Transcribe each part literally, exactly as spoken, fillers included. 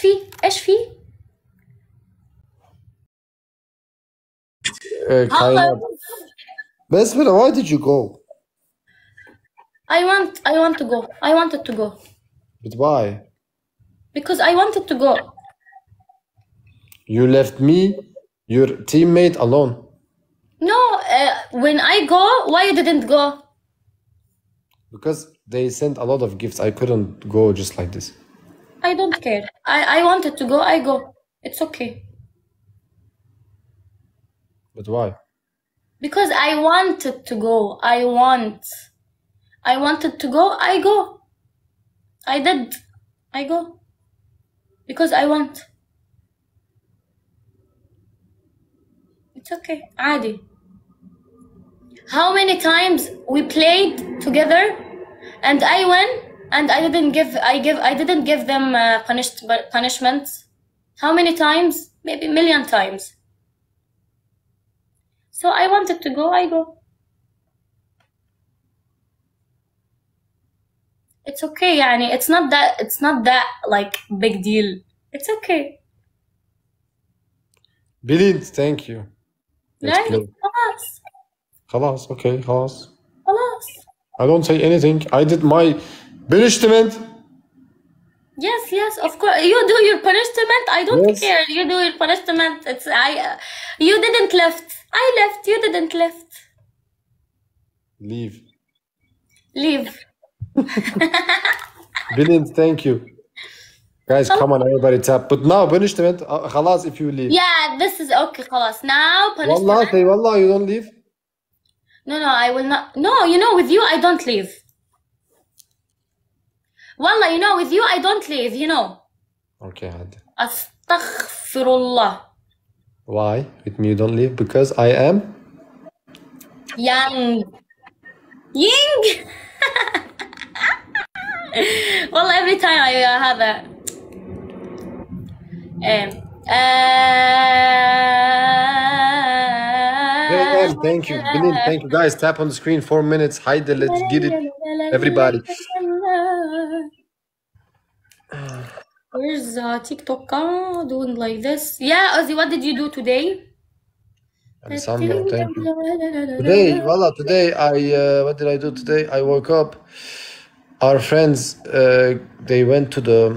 في ايش في Uh, Kainat. Basmala, why did you go? I want I want to go. I wanted to go. But why? Because I wanted to go. You left me, your teammate, alone. No, uh, when I go, why you didn't go? Because they sent a lot of gifts. I couldn't go just like this. I don't care. I, I wanted to go, I go. It's okay. But why? Because I wanted to go. I want. I wanted to go, I go. I did. I go. Because I want. It's okay. عادي. How many times we played together and I win and I didn't give I give I didn't give them uh, punished punishments. How many times? Maybe a million times. So I wanted to go, I go. It's okay, يعني it's not that it's not that like big deal. It's okay. Brilliant, thank you. Let's Right? play. خلاص. خلاص, okay, خلاص. خلاص. I don't say anything. I did my punishment. Yes, yes, of course. You do your punishment. I don't Yes. care. You do your punishment. It's I. Uh, you didn't left. I left. You didn't left. Leave. Leave. Brilliant, thank you. Guys, come on, everybody tap. But now punishment. Uh, خلاص if you leave. Yeah, this is okay. خلاص. Now punishment. Wallah, say wallah, you don't leave. No, no, I will not. No, you know, with you, I don't leave. Wallah, you know, with you, I don't leave. You know. Okay, عادي. Astaghfirullah. Why? With me you don't leave? Because I am. Young. Ying. Well, every time I uh, have a. Um, Hey, uh, Em, thank you. Brilliant, thank you. Guys, tap on the screen. Four minutes. Hide it. Let's get it. Everybody. Where's uh, TikTok uh, doing like this? Yeah, Ozzy, what did you do today? Alessandro, thank you. Today, voila, today I, uh, what did I do today? I woke up. Our friends, uh, they went to the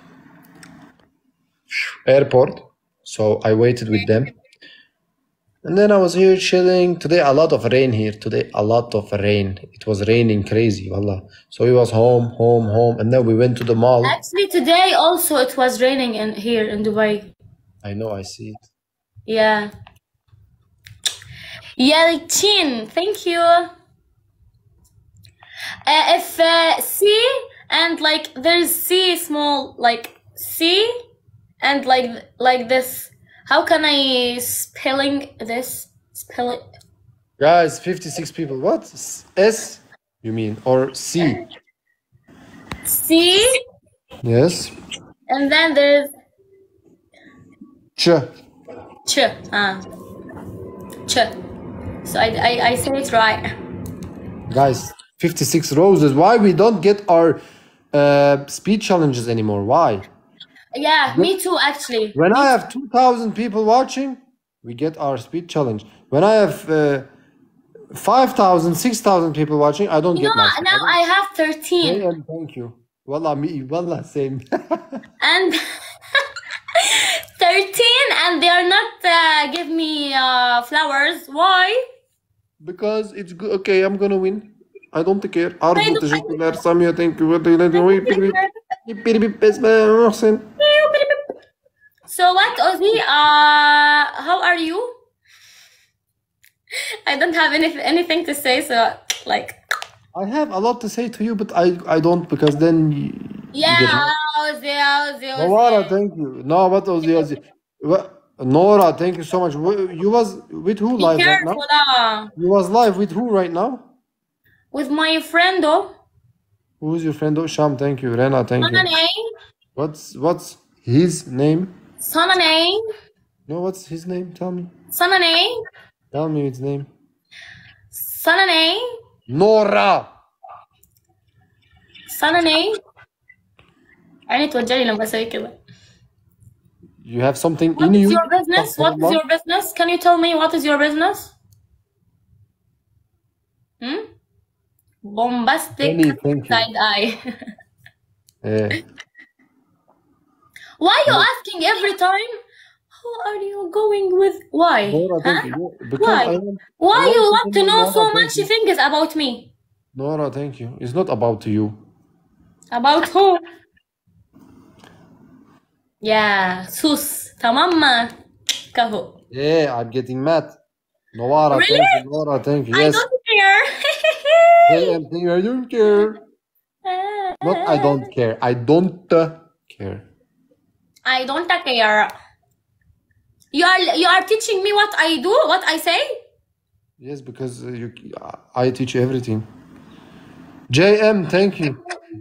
airport. So I waited with them. And then I was here chilling. Today, a lot of rain here. Today, a lot of rain. It was raining crazy, wallah. So we was home, home, home. And then we went to the mall. Actually, today also it was raining in here in Dubai. I know, I see it. Yeah. Yelchin, thank you. Uh, if uh, C and like there's C small like C and like like this. How can I spelling this? Spell it. Guys, fifty-six people. What? S, you mean? Or C? C Yes. and then there's Ch. Ch. Ah. Ch. So I, I, I say it right. Guys, fifty-six roses. Why we don't get our uh, speed challenges anymore? Why? Yeah, me too actually. When I have two thousand people watching, we get our speed challenge. When I have uh, five thousand, six thousand people watching, I don't You get know, my now I have thirteen. Hey, and thank you. Wallah, me, wallah, same. And thirteen and they are not uh, give me uh, flowers. Why? Because it's good. Okay, I'm gonna win. I don't care. Arzu, don't- teşekkürler. Samia, thank you. Muhsin. So what, Ozzy? Uh, how are you? I don't have any anything to say. So like, I have a lot to say to you, but I I don't because then. You, yeah, you get- Ozzy, Ozzy, Ozzy. Nora, thank you. No, what was the Ozzy? What? Nora, thank you so much. Wh- You was with who Be live right now? careful, uh, You was live with who right now? with my friend, oh. Who's your friend? Oh, Sham, thank you. Rena, thank you. Sanane, What's what's his name? Sanane, No, what's his name? Tell me. Sanane, Tell me his name. Sanane, Nora. Sanane. عيني توجعني لما اسوي كده. You have something What in is you? your business? What is your business? Can you tell me what is your business? Hmm? Bombastic Jenny, thank you. side eye. Yeah. Why are you asking every time? Who are you going with? Why? Nora, thank Huh? you. Because Why? I want, Why I you want want to know Nora, so thank much you. things about me? Nora, thank you. It's not about you. About who? Yeah, sus. تمام ما كهو. Yeah, I'm getting mad. Nora, Really? thank you. Nora, thank you. I Yes. don't care. Hey, I'm thinking I don't care. Not I don't care. I don't care. I don't care. You are you are teaching me what I do, what I say? Yes, because uh, you, I teach you everything. J M, thank you.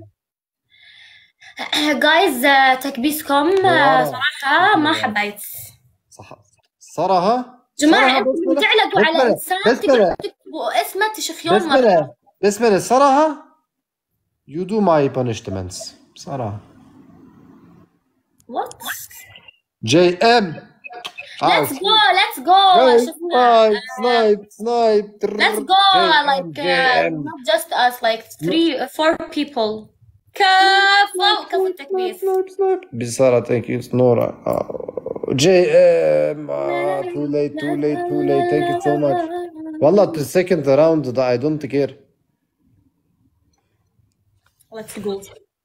Guys, uh, تكبيسكم uh, صراحة ما حبيت. صح صراحة جماعة صراحة انتم بتعلقوا على انسان بسملة تكتبوا اسمه تشخيون مرة. بسملة بسملة صراحة you do my punishments صراحة. What? J M. Let's go, let's go. Snipe, snipe, snipe. Let's go, like uh, not just us, like three, four people. كفو كفو التكبيس. بصراحة thank you, it's Nora. Uh, J M. Uh, too late, too late, too late. Thank you so much. والله the second round that I don't care. Let's go.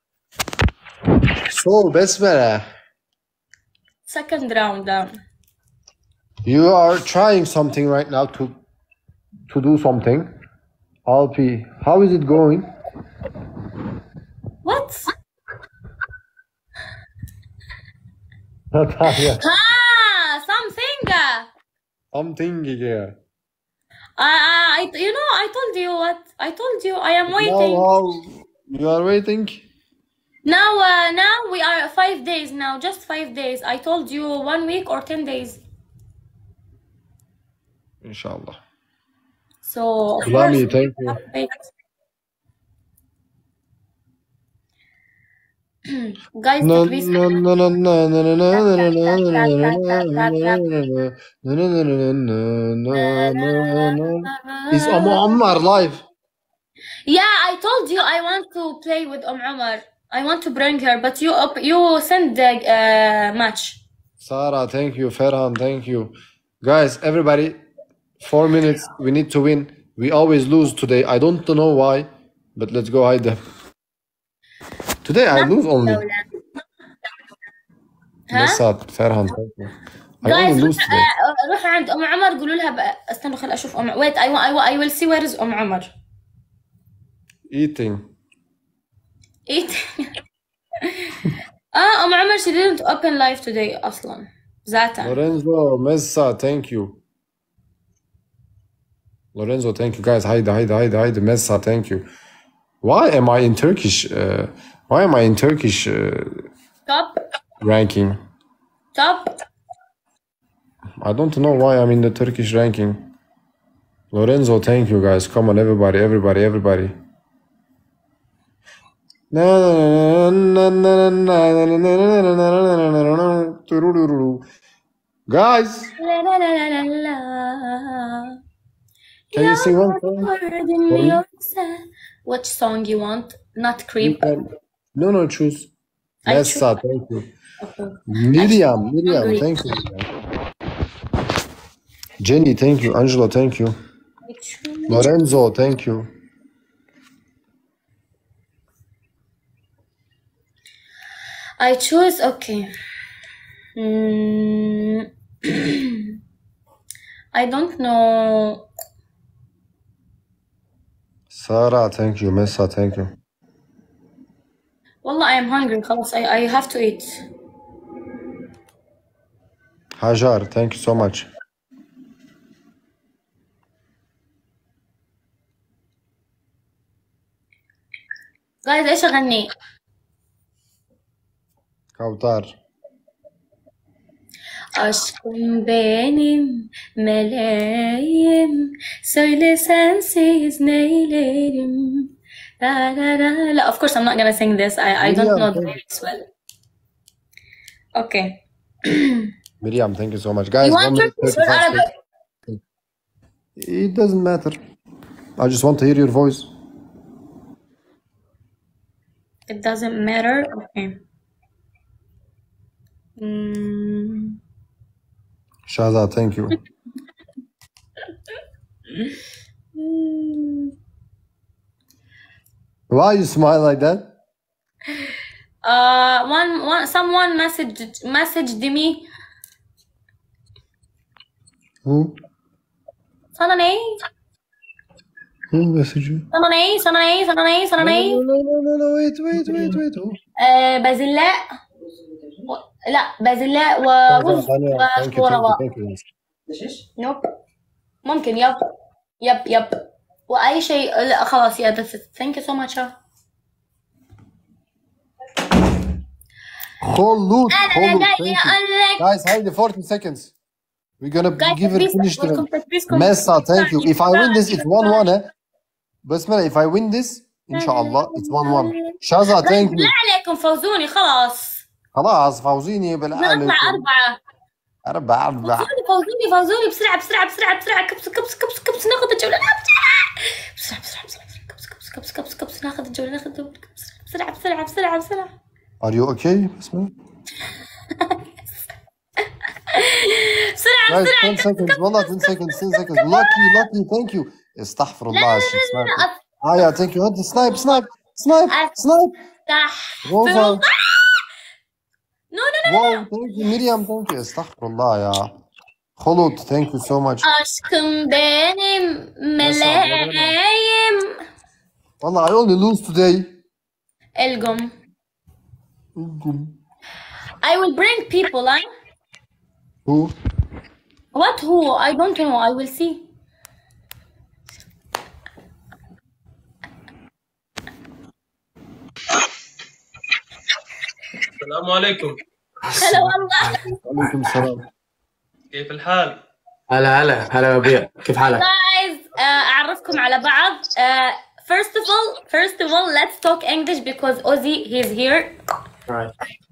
So بسملة. Second round. Um, You are trying something right now to to do something. Alpi, how is it going? what? Natalia. Ah, something. Something, yeah. I, I, you know, I told you what? I told you I am waiting. Now how you are waiting? Now, uh, now we are five days now, just five days. I told you one week or ten days. Inshallah. So, of Lami, course, thank you. guys, No, please. no, no, no, no, no, no, no, no, no, no, no. Is Umm Ammar live? Yeah, I told you I want to play with Umm Omar. I want to bring her, but you up, you send the uh, match. Sarah, thank you. Ferhan, thank you. Guys, everybody, four minutes. We need to win. We always lose today. I don't know why, but let's go hide them. Today I lose only. ها؟ Ferhan, thank you. I Guys, only lose today. روحوا عند أم عمر قولوا لها بقى. استنوا خل أشوف أم. Wait, I, I, I will see where is أم عمر. Eating. Eating. آه أم عمر she didn't open live today أصلا. ذاتا. Lorenzo, Messa, thank you. Lorenzo, thank you. Guys, hide, hide, hide, hide. Messa, thank you. Why am I in Turkish? Uh, why am I in Turkish uh, Top. ranking? Top. I don't know why I'm in the Turkish ranking. Lorenzo, thank you, guys. Come on, everybody, everybody, everybody. Guys, can you sing one song? Which song you want? Not Creep. No, no, choose. Messa, thank you. Okay. Miriam, Miriam, thank you. Jenny, thank you. Angela, thank you. Lorenzo, thank you. I choose, okay. Mm. I don't know. Sarah, thank you. Messa, thank you. Wallah, I am hungry. خلاص, I, I have to eat. Hajar, thank you so much. Guys, ايش اغني؟ Kavtar. Aşkım benim meleğim, söyle sensiz neylerim. La la la la. Of course, I'm not gonna sing this. I I don't know the lyrics well. Okay. Miriam, thank you so much. Guys, You one want minute Turkish or thirty-five Arabic? seconds. It doesn't matter. I just want to hear your voice. It doesn't matter. Okay. Mm. Shaza, thank you. Mm. Why you smile like that? Uh, one, one, someone messaged messaged me. Who? Sanane, Who messaged you? Sanane, Sanane, Sanane, No, Sanane. no, no, no, no, no, wait, wait, wait, wait. Who? آه، بازلاء و- لا بازلاء ورز Thank you, thank you, ورواء. thank you. نوب ممكن يب يب يب واي شيء. لا خلاص يا that's it. Thank you so much. Kholud, انا Kholud, جاي thank you. اقول لك Guys, هيدي forty seconds. We're gonna Guys, give it please finish stop. them. Welcome, please come. Messa, thank you. If I win this, it's one one, eh? Basmala, if I win this, inshallah, it's one one. Shaza, thank you. لا عليكم فوزوني خلاص. خلاص فوزيني نطلع بالعالم. أربعة. أربعة أربعة. فوزوني فوزوني فوزوني بسرعة بسرعة بسرعة بسرعة كبس كبس كبس كبس ناخذ الجولة. لا بسرعة بسرعة بسرعة بسرعة كبس كبس كبس كبس كبس ناخذ الجولة ناخذ الجولة بسرعة بسرعة بسرعة بسرعة. Are you okay, Basmala? بسرعة Guys, بسرعة. ten seconds. والله ten seconds, ten seconds. Lucky, lucky, thank you. استغفر الله يا شيخ سنايب. آية, thank you. هدي سنايب سنايب سنايب سنايب. روزا. No no no. Wow, thank you. Miriam, thank you. استغفر الله يا خلود, thank you so much. aşkım benim meleğim. والله I only lose today. القم. I will bring people. Huh? Who? What who? I don't know. I will see. السلام عليكم. هلا والله. وعليكم السلام. كيف الحال؟ هلا هلا هلا ربيع، كيف حالك؟ Guys, uh, أعرفكم على بعض. Uh, first of all, first of all, let's talk English because Ozzy he's here. Right.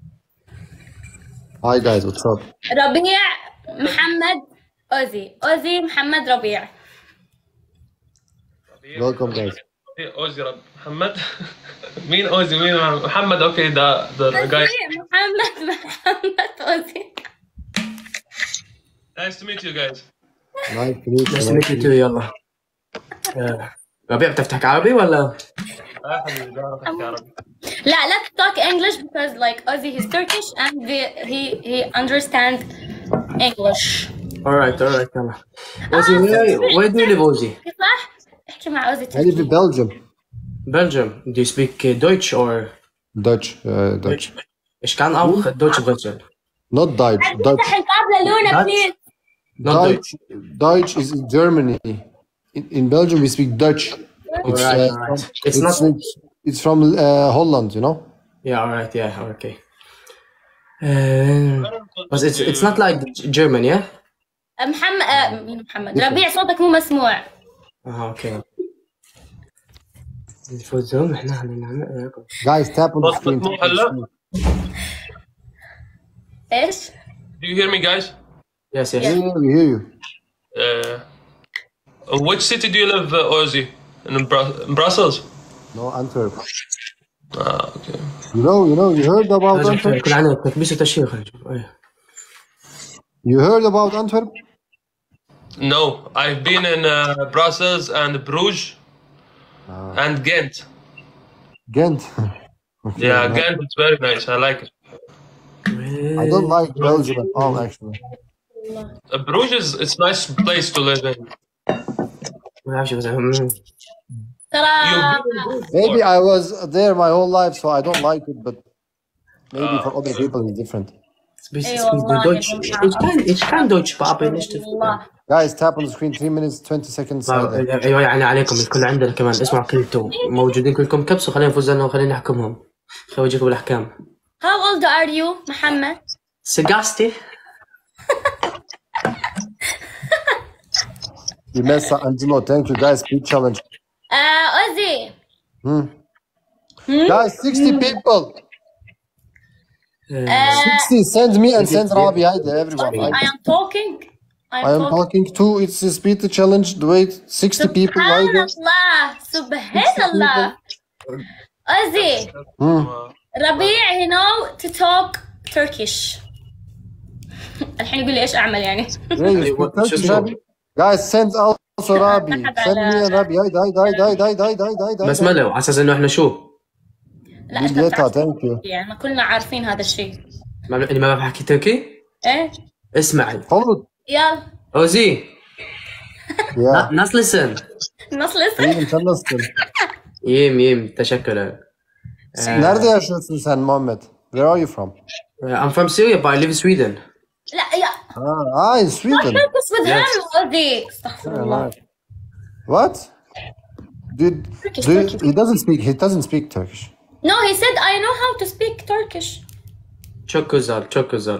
Hi guys, what's up? ربيع محمد Ozzy. Ozzy محمد ربيع. Welcome guys. اوزي رب محمد. مين اوزي مين محمد؟ اوكي ده ده جاي. محمد محمد Ozzy. Nice to meet you guys. Nice to meet you. بس ميت تو يلا. آه، ربيع بتفتح عربي ولا؟ لا حبيبي بعرف احكي عربي. لا let's talk English because like Ozzy he's Turkish and the, he he understands English. alright alright يلا. Ozzy, where where do you live Ozzy? صح؟ احكي مع Ozzy I live in تركي. Belgium. Belgium. Do you speak uh, Deutsch or Dutch, uh, Dutch. Ich kann auch Deutsch sprechen. Not Dutch. Dutch. افتح الباب للونا Dutch? بليز. Not Deutsch. Dutch. Dutch is in Germany. In, in Belgium we speak Dutch. It's, Alright, uh, alright. It's it's, not. it's, it's from uh, Holland, you know. Yeah, alright, yeah, okay. Uh, but it's it's not like German, yeah? محمد آه، مين محمد؟ ربيع صوتك مو مسموع. اه اوكي. نفوزهم احنا هنعمل. Guys, tap on the صوت screen. مسموع هلا؟ ايش؟ Do you hear me guys? Yes, yes. Yeah, yeah, we hear you. Uh, which city do you live, uh, Ozzy? In Bru- in Brussels? No, Antwerp. Ah, okay. You know, you know, you heard about لازم Antwerp? يكون عندنا تكبيس وتشهير. خلينا نشوف. أيه. You heard about Antwerp? No, I've been in uh, Brussels and Bruges and Ghent. Ghent. Okay, Yeah, no. Ghent is very nice. I like it. I don't like Belgium at all, actually. Uh, Bruges is it's nice place to live in. ما أعرفش بس أهم. ترى You've been in Bruges Maybe before. I was there my whole life, so I don't like it, but maybe for other people it's different. Speak اي speak the والله Deutsch. يا جماعة. Ich kann ich kann Deutsch bearbeiten nicht. والله. Guys, tap on the screen, three minutes, twenty seconds. silent. ايوه يعني عليكم الكل عندنا كمان اسمعوا كلمته موجودين كلكم كبسوا خلينا نفوز لنا وخلينا نحكمهم. خلينا نورجيكم الاحكام. How old are you محمد؟ سجاستي. Imesa Angelo, thank you guys. Speed challenge. آه Ozzy. Hmm. Guys, sixty people. sixty, send me and send Rabi. Haydi everyone. Ozzy, Haydi. I am talking. I am, I am talking. talking too. It's a speed challenge. Wait, sixty people. Haydi. Subhanallah. Subhanallah. Ozzy, Hmm. ربيع he know to talk Turkish. الحين يقول لي ايش اعمل يعني؟ Really, what- Turkish, just go. Rabi? Guys, send also Rabi. Send me and Rabi. Haydi, haydi, haydi, haydi, haydi, haydi, haydi, haydi. بس ملو على اساس انه احنا شو؟ لا انت Bibletta, بتعرف thank you. يعني ما كلنا عارفين هذا الشيء. ما اللي ما بعرف احكي تركي؟ ايه اسمعي Hold. يلا اوزي Yeah. ناس لسن نص لسه. İyiyim, sen nasılsın? يم يم تشكر. Nerede yaşıyorsun sen Muhammed? Where are you from? I'm from Syria but I live in Sweden. لا يا Ah, ah in Sweden. focus with Yes. him Ozzy. استغفر Yeah, الله. nice. What? Did, Turkish, do you- Turkish. he doesn't speak. He doesn't speak Turkish. No, he said I know how to speak Turkish. Çok güzel, çok güzel.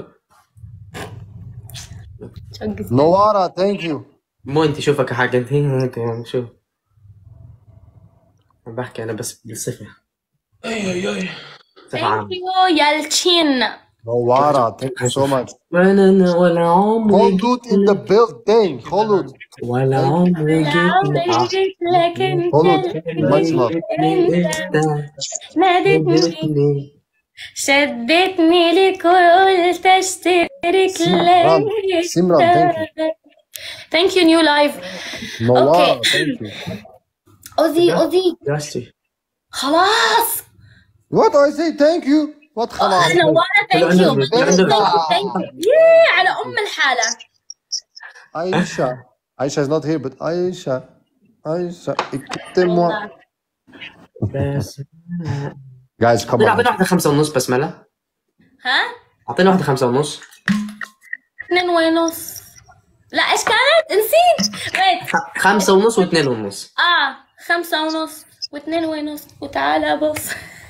çok güzel. Novara, thank you. مو انت شوفك حاجة انت انت يعني شو عم بحكي انا بس بالصفة اي اي اي صفة Thank عامة. you Yalchin. Novara, thank you so much. وانا ولا عمري Holdut in the building. Holdut. ولا عمري عمري جيت جيت لك انت Holdut. Much love. انت نادتني نادتني شدتني لك وقلت اشترك Simran, لك. Simran, thank you. Thank you new live. Novara, Okay. thank you. Ozzy Ozzy جاستي خلاص. What I say thank you. What خلاص. انا وانا thank you. عندنا- Thank you, عندنا- thank you. Yeah على ام الحالة. Aisha. Aisha is not here, but Aisha. Aisha, écoutez-moi. بس Guys, come اعطينا on. اعطينا واحدة خمسة ونص بس ملا ها؟ اعطينا واحدة خمسة ونص. اثنين ونص. لا ايش كانت؟ نسيت. wait. خ- خمسة ونص واثنين ونص. اه خمسة ونص واثنين ونص وتعالى بص.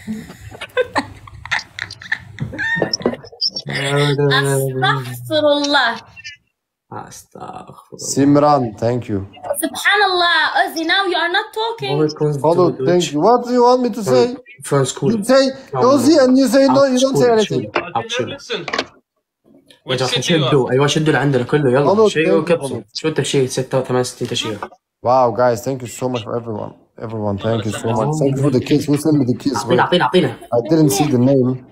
استغفر الله. استغفر Simran, thank you. سبحان الله. Ozzy now you are not talking. Follow, thank you. What do you want me to say? From school. You say Ozzy and you say no, you don't say anything. listen. يا Which جماعة city you are? شدوا ايوه شدوا اللي عندنا كله يلا خلص، شيء thank you، وكبسوا خلص. شو التبشير ستة وثمان وستين تشير. Wow, guys, thank you so much for everyone. Everyone, thank you so much. Thank you for the kiss. Who sent me the kiss? اعطينا اعطينا اعطينا I didn't see the name.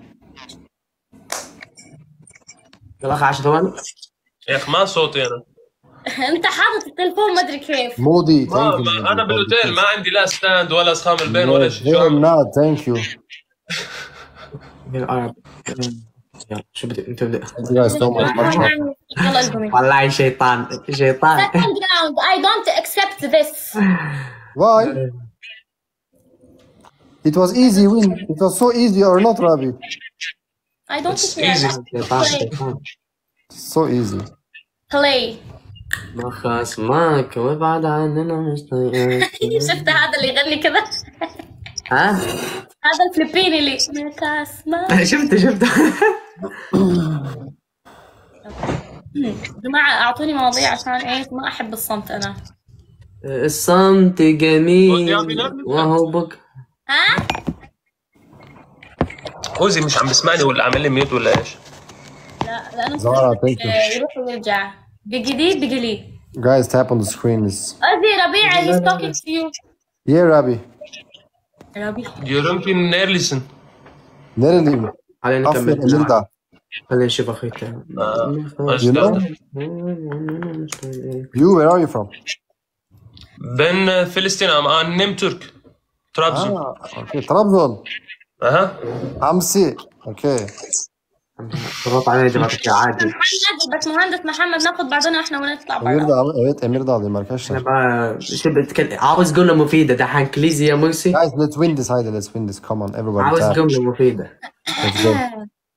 يلا اخي عشر ثواني. يا اخي ما صوتي انا. انت حاطط التلفون ما ادري كيف. Modi, ما thank you. ما انا بالاوتيل ما عندي لا ستاند ولا اسخام البين Yes, ولا شيء. شو very أعمل؟ not, thank you. بالعرب. يلا شو بدي انت بدي. Thank you guys so much. Much love. يلا القمي. والله شيطان شيطان. Second round. I don't accept this. Why? It was easy win. It was so easy or not, Rabi? I don't It's care. easy. شيطان شيطان. So easy. Play. ما خصمك وابعد عننا مش طايقك. شفت هذا اللي يغني كذا؟ ها؟ هذا الفلبيني اللي كاسما. شفت شفت. يا جماعة أعطوني مواضيع عشان إيه ما أحب الصمت أنا. الصمت جميل وهو بك. ها؟ اوزي مش عم بسمعني ولا عامل لي ميوت ولا ايش؟ لا لأنه Zara, thank you. يروح ويرجع. بجديد بجلي. Guys, tap on the screen. Is أزي ربيع he's talking to you. yeah, Rabi. ربيع. يمكن نيرلسن. Nereliyim? خلينا Afyon, نكمل. Emirdağ. خلينا نشوف اخوي. You know? You, where are you from? بن فلسطين ام ان نيم ترك. طرابزون. Ah, okay. Trabzon. اها. Hamsi. Okay. ضغط علينا يا جماعة عادي. محمد بس مهندس محمد ناخذ بعضنا إحنا ونطلع برا. Emirdağ, evet Emirdağlıyım انا arkadaşlar. بقى شو بتكلم عاوز جملة مفيدة دحين انجليزي يا مرسي. Guys, let's win this. Haydi, let's win this. Come on, everybody عاوز tap. جملة مفيدة. Let's go.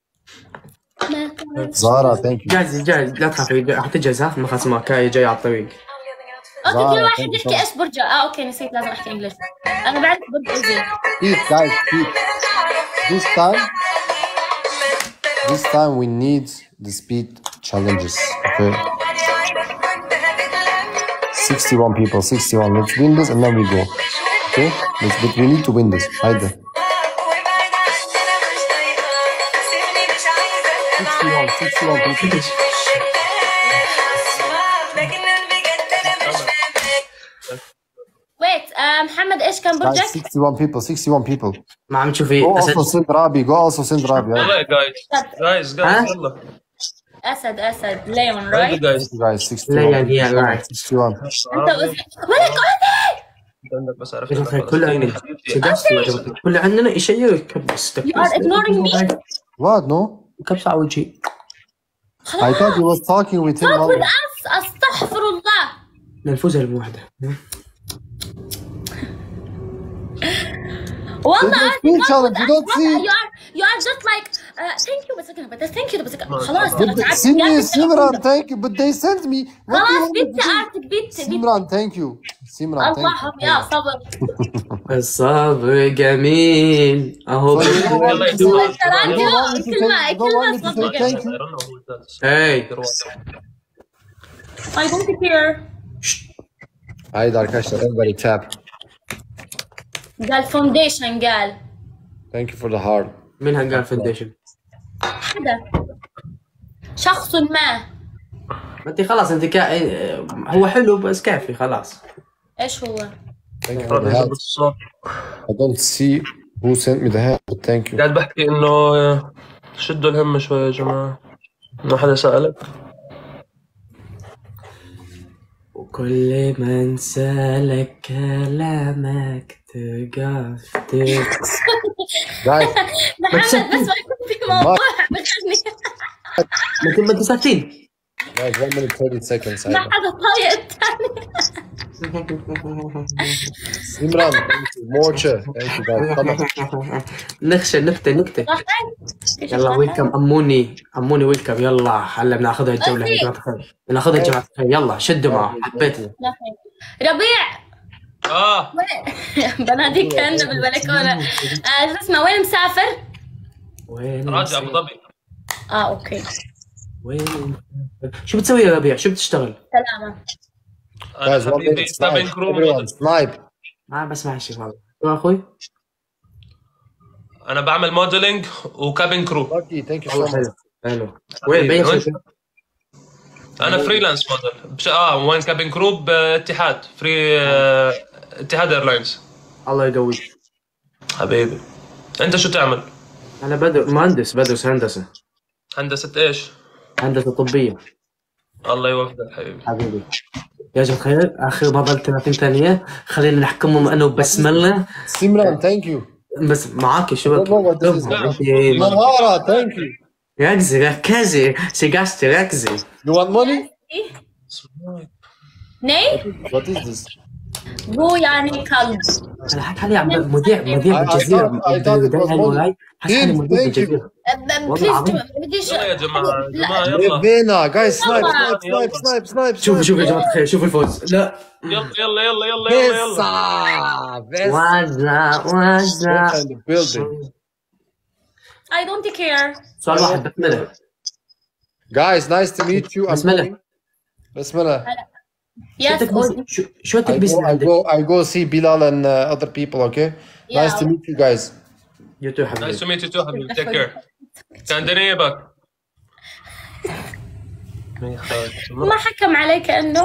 Zara, thank you. جاهز جاهز لا تخافي حتجهز ها ما خصمك هاي جاي على الطريق. أوكي زارا، كل واحد thank you so يحكي much. إيش برجع. آه أوكي نسيت لازم أحكي إنجليش. أنا بعرف برج أزي. Speak, guys, speak. This time, this time we need the speed challenges. Okay. sixty-one people, sixty-one. Let's win this and then we go. Okay? Let's, but we need to win this. Haydi. واحد واحد people. Wait, uh, محمد ايش كان Guys, برجك؟ sixty-one people, sixty-one people. ما عم تشوفي Go اسد. also send Rabi, go also send Rabi. yeah. يلا جايز جايز ها؟ جايز يلا اسد اسد ليون يلا رايت؟ جايز Guys, sixty-one. لا يعني يا رايت. sixty-one. انت ولك عادي. عندك بس عرفت يا اخي كل عندنا كل عندنا يشير يكبس. You are ignoring me. What? No? كبس على وجهي. I thought you was talking with him. Talk with والله. us. استغفر الله. ننفذها الموحدة. والله It's a speed challenge, you don't see. you are you are just like uh, thank you بس كده بس thank you بس كده خلاص But انا they تعبت send me يا Simran, thank you, but they sent me. What do you خلاص want me to بنتي do? ارتك بنتي بنتي Simran, thank you. Simran, thank اللهم you. يا صبر. الصبر جميل اهو. So you don't want me to do it? ترى You don't want me to say- كلمة you don't want me to كلمة say thank you? Hey. I don't care. هايدا arkadaşlar everybody tap. قال فونديشن قال Thank you for the heart. منها قال فونديشن. حدا شخص ما ما انت خلاص انت كا... هو حلو بس كافي خلاص. ايش هو؟ Thank you for the heart. I don't see who sent me the heart, but thank you. قاعد بحكي انه شدوا الهم شوي يا جماعه. ما حدا سألك؟ وكل من سألك كلامك تقف تقف. Guys, محمد بس ما يكون في موضوع بخلني ما انت ما انت ساكتين. guys, one minute thirty seconds. ما هايدا. حدا طايق الثاني. Simran, thank you. Morcha, thank you guys. Come on. نخشى نكتة نكتة. يلا ويلكم اموني اموني ويلكم يلا هلا بناخذها الجولة يا جماعة الخير. بناخذها يا جماعة الخير يلا شدوا معه حبيتها. ربيع اه بناديك كأنه بالبلكونة. آه، شو اسمه وين مسافر؟ وين راجع ابو ظبي. اه اوكي وين شو بتسوي يا ربيع شو بتشتغل؟ سلامة. انا Guys, one حبيبي minute. سابين Snipe. كرو Everyone, snipe. ما بسمع شيء والله. شو اخوي؟ انا بعمل موديلينج وكابين كرو. Lucky, thank you so والله much. حلو حلو. وين باي وين؟ شركة؟ انا فريلانس موديل بش... اه وين كابين كرو باتحاد فري آه... اتحاد ايرلاينز. الله يقويك. حبيبي انت شو تعمل؟ انا بدر مهندس بدرس هندسة هندسة ايش؟ هندسة طبية. الله يوفقك حبيبي. حبيبي يا جماعة الخير آخر ما ضل ثلاثين ثانية خلينا نحكمهم أنا وبسم الله. Simran, thank you. بس معاك شو I don't know what this is. بك؟ Mahara, thank you. ركزي ركزي سيجاستي ركزي. You want money? ني What is this? بو يعني كلب. أنا حكى علي عم مذيع مذيع I- I بالجزيرة. thought- I thought it was money. حكى علي مذيع Thank you. بالجزيرة. بليز العظيم. بديش يلا يا جماعة يا جماعة لا يلا Levena, guys, snipe, يلا. snipe, snipe, snipe, snipe. شوفوا شوفوا يا جماعة الخير شوفوا الفوز. لا يلا يلا يلا يلا يلا يلا. Vesa, Vesa. وزع وزع. In the building. I don't care. سؤال واحد بسملة Guys, nice to meet you. I'm بسملة. going- Bismillah. Yes شو شو شو I تكبس go, I عندك؟ go, I go see Bilal and uh, other people, okay? Nice to Yeah. meet you guys. يوتيوب نايس تو حبيبي. ميت يو تو حبيبي تيك كير. كان دنيبك. ما حكم علي كأنه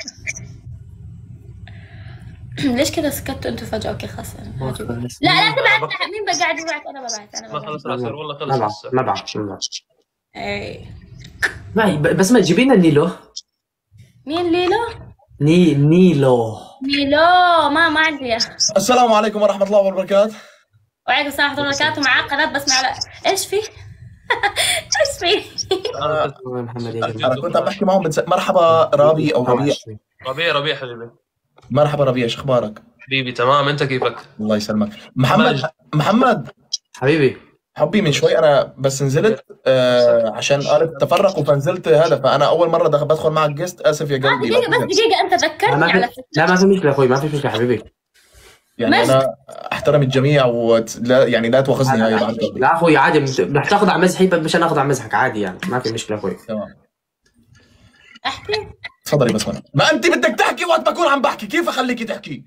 ليش كذا سكتوا انتوا فجأة؟ اوكي خلاص لا لا تبعت مين بقعد يبعت انا ببعت انا ما ببعت خلص العصير والله ما خلص بعرف هسه. ما بعرف ما بعرف. اي معي ب- بس ما تجيبي لنا نيلو. مين ليلو؟ ني نيلو. ميلو ما ما عندي اياه. السلام عليكم ورحمة الله وبركاته. وعليكم السلام ورحمة الله وبركاته. معاه قناة بس على ايش في؟ ايش في؟ والله محمد يا جماعة. أنا كنت عم بحكي معهم من س... مرحبا رابي أو ربيع. ربيع ربيع حبيبي. مرحبا ربيع، شو أخبارك؟ حبيبي تمام انت كيفك؟ الله يسلمك. محمد محمد حبيبي حبي من شوي أنا بس نزلت آه عشان قريت تفرقوا فنزلت هذا، فأنا أول مرة دخل بدخل معك جيست. آسف يا آه، قلبي. دقيقة بس دقيقة انت لا ذكرتني ما على في فكرة. لا ما في مشكلة اخوي ما في مشكلة حبيبي. يعني مجد. أنا أحترم الجميع وت... لا يعني لا تواخذني هاي بعد قلبي. لا اخوي عادي مت- بدك تاخذ على مزحي مش انا اخذ على مزحك عادي يعني ما في مشكلة اخوي. تمام احكي تفضلي بس ما, ما أنت بدك تحكي وقت بكون عم بحكي، كيف أخليكي تحكي؟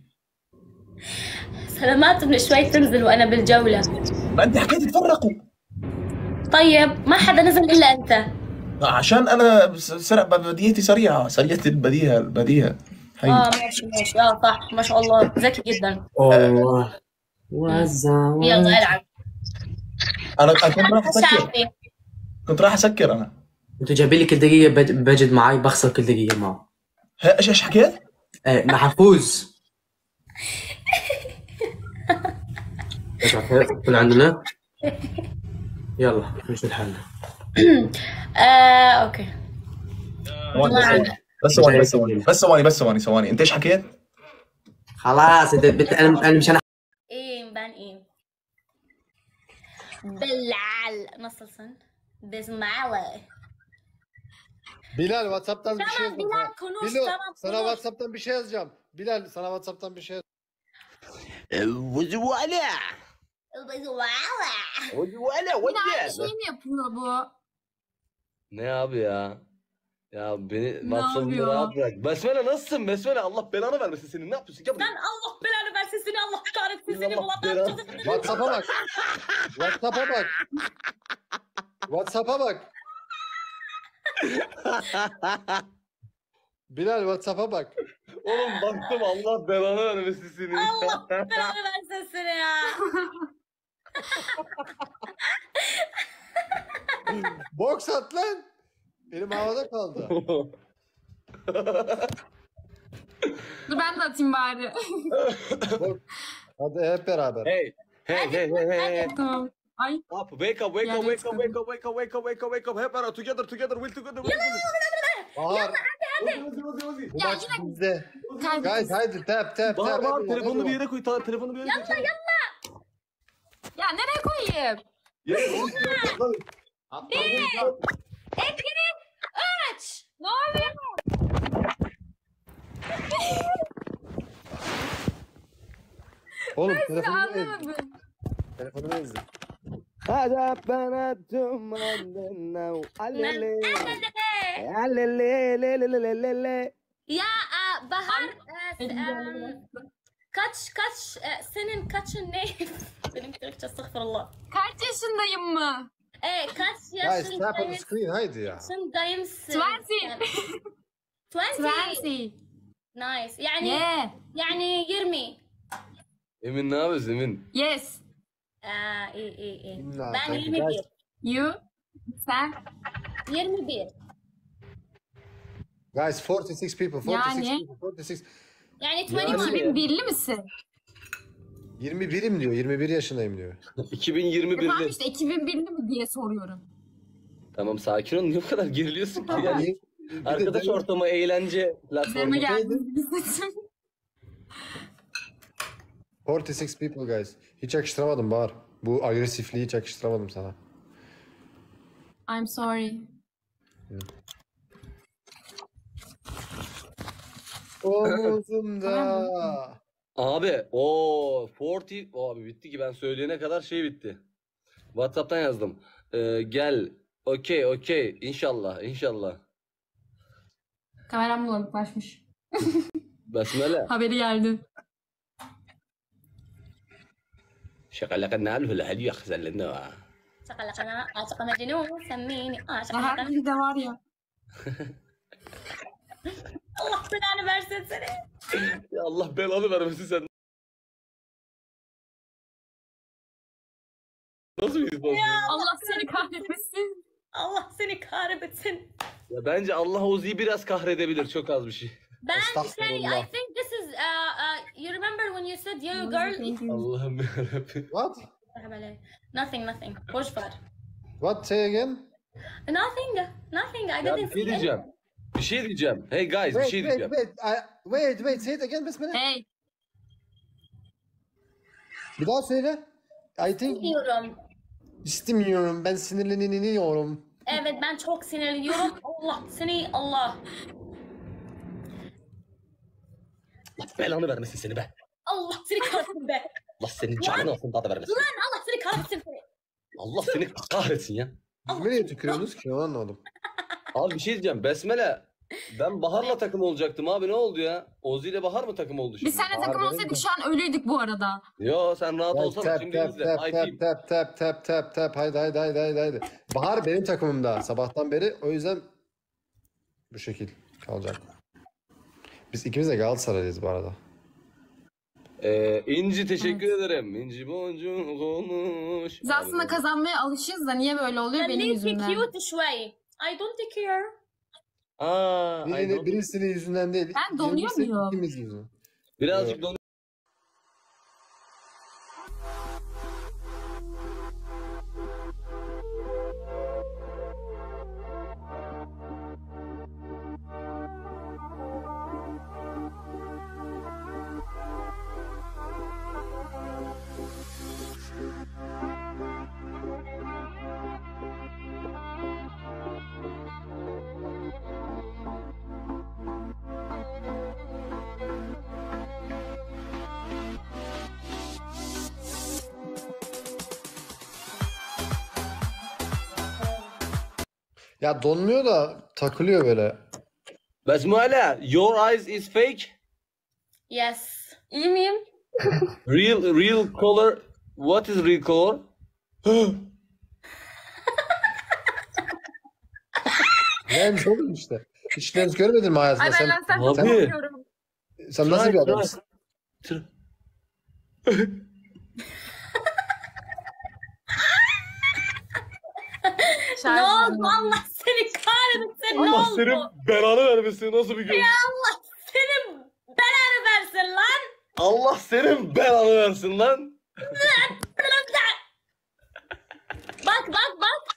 سلامات من شوي تنزل وانا بالجولة. ما أنت حكيتي تفرقوا. طيب ما حدا نزل الا انت. عشان انا سرع بديهتي سريعه، سريعه البديهه البديهه. هي اه ماشي ماشي، اه صح، ما شاء الله ذكي جدا. والله والزواج. يلا العب. انا أنا كنت رايح اسكر، ساعدني. كنت رايح اسكر انا. انتوا جايبين لي كل دقيقة بج- بجد معاي بخسر كل دقيقة معه. ها، ايش ايش حكيت؟ ايه محفوظ. ايش حكيت؟ كل عندنا؟ يلا نمشي لحالنا. آه اوكي. ثواني بس ثواني بس ثواني بس ثواني بس ثواني ثواني انت ايش حكيت؟ خلاص انت بت... انا انا مش انا. ايه بان ايه بلال nasılsın? Bismillah. Bilal WhatsApp'tan bir şey Tamam yazdım. Bilal sana. konuş, Bilo, tamam sana konuş. WhatsApp'tan bir şey yazacağım. Bilal sana WhatsApp'tan bir şey yaz. وزوالة Bismillah. وزوالة Yine aynı وجه şeyi mi yapıyor bu? Ne abi ya? Ya beni Ne WhatsApp'ımda yapıyor? rahat bırak. Besmele nasılsın Besmele? Allah belanı vermesin senin. Ne yapıyorsun? Gel buraya. Sen Allah belanı versin seni, Allah kahretsin seni. Allah Ulan belanı- ben çok- WhatsApp'a bak. WhatsApp'a bak. WhatsApp'a bak. Bilal WhatsApp'a bak. Oğlum baktım Allah belanı vermesin senin. Allah belanı versin seni ya. Boks at lan. Elim havada kaldı. Dur ben de atayım bari. Boks. Hadi hep beraber. Hey. Hey hey hey hey hey. Tamam. Ay Up, wake up, wake up, Yani wake up, wake up, wake up, wake up, wake up, wake up. Hep beraber together, together, will together, will together. Bahar. Ozi, Ozi, Ozi, Ozi. Bu Ya maç yine- bizde. Guys kaybettik. haydi tap tap Bağır tap. bağır, everyone, telefonunu bir everyone. yere koy, ta- telefonu bir yere koy. Yalla Ya nereye koyayım? Yere koy. Üç. Ne oluyor? Oğlum telefonumu ezdim. Anlamadım. Telefonumu ezdim. هذا بنات مندنا عللي Hey. عللي Ya e, Bahar e, Elim e, geldi. kaç kaç e, senin kaçın ne? Benim Türkçe estağfurullah. Kaç yaşındayım mı? E, kaç Guys tap on the yaşındayım? screen haydi ya. Yaşındayım. Twenty. Twenty. Twenty. Nice. Yani Yeah. yani yirmi. Emin ne yapıyorsun Emin? Yes. Aa, iyi iyi iyi. İlla, Ben thank you, yirmi guys. bir. You. Sen. yirmi bir. Guys forty-six people. forty-six Yani? people. forty-six. Yani Yani- yirmi bir. iki bin birli misin? yirmi birim diyor. yirmi bir yaşındayım diyor. iki bin E yirmi tamam birde. işte iki bin birli mi diye soruyorum. Tamam sakin ol. Niye bu kadar geriliyorsun ki? Abi, Yani bir de arkadaş deme- ortamı, eğlence platformu. Üzerime geldiniz bir seçim. forty-six people guys. Hiç yakıştıramadım Bahar. Bu agresifliği hiç yakıştıramadım sana. I'm sorry. Omuzumda. Abi o kırk abi bitti ki ben söyleyene kadar şey bitti. WhatsApp'tan yazdım. Ee, gel. Okey okey. İnşallah inşallah. Kameram bulanıklaşmış. Besmele. Haberi geldi. شغلك النعل ولا هل يخزن لنا شقلقنا عاشق مجنون سميني عاشق Her مجنون. biri de var ya. Allah belanı versin seni. Ya Allah belanı vermesin sen. Nasıl bir insan? Ya. Allah seni kahretmesin. Allah seni kahretsin. Ya bence Allah Ozi'yi biraz kahredebilir çok az bir şey. Ben şey, Estağfurullah. I think this is uh, uh, you remember when you said yo girl? Thank you. Allah'ım yarabbim. What? Nothing, nothing. Boş ver. What? Say again? Nothing, nothing. I Ya didn't bir şey say diyeceğim. Bir şey diyeceğim. Hey guys bir Wait, şey wait, diyeceğim. wait. I, wait, wait. Say it again Besmele. Hey. Bir daha söyle. I think Diyorum. istemiyorum. Ben sinirleniyorum. Evet ben çok sinirleniyorum. Allah seni Allah. Allah belanı vermesin seni be. Allah seni kahretsin be. Allah senin canını alsın daha da vermesin. Ulan Allah seni kahretsin seni. Allah seni kahretsin ya. Biz nereye tükürüyorsunuz ki? Onu anlamadım. Abi bir şey diyeceğim. Besmele. Ben Bahar'la takım olacaktım abi ne oldu ya? Ozi ile Bahar mı takım oldu şimdi? Biz seninle takım Harbiden olsaydık mi? şu an ölüydük bu arada. Yo sen rahat Guys, olsana tap şimdi tap izle. tap I tap team. tap tap tap tap tap. Haydi haydi haydi haydi haydi. Bahar benim takımımda sabahtan beri. O yüzden bu şekil kalacak. Biz ikimiz de Galatasaraylıyız bu arada. Ee, İnci teşekkür ederim. İnci boncuğun konuş. Biz aslında kazanmaya alışığız da niye böyle oluyor benim خليكي yüzümden. cute شوي. I don't care. Aa, I Birini, know. birisinin yüzünden değil. Ben donuyor birisi muyum? ikimiz yüzünden. Birazcık don. Ya donmuyor da takılıyor böyle. Besmele, your eyes is fake. Yes. İyi miyim? Real, real color. What is real color? Lens oğlum işte. Hiç lens görmedin mi hayatında? Ay ben Sen, lensten Abi. korkuyorum. sen nasıl Try, bir try. adamsın? Tır. Ne oldu? Allah seni kahretsin. Ne Allah oldu? senin belanı vermesin. Nasıl bir gün? Allah senin belanı versin lan. Allah senin belanı versin lan. Bak bak bak.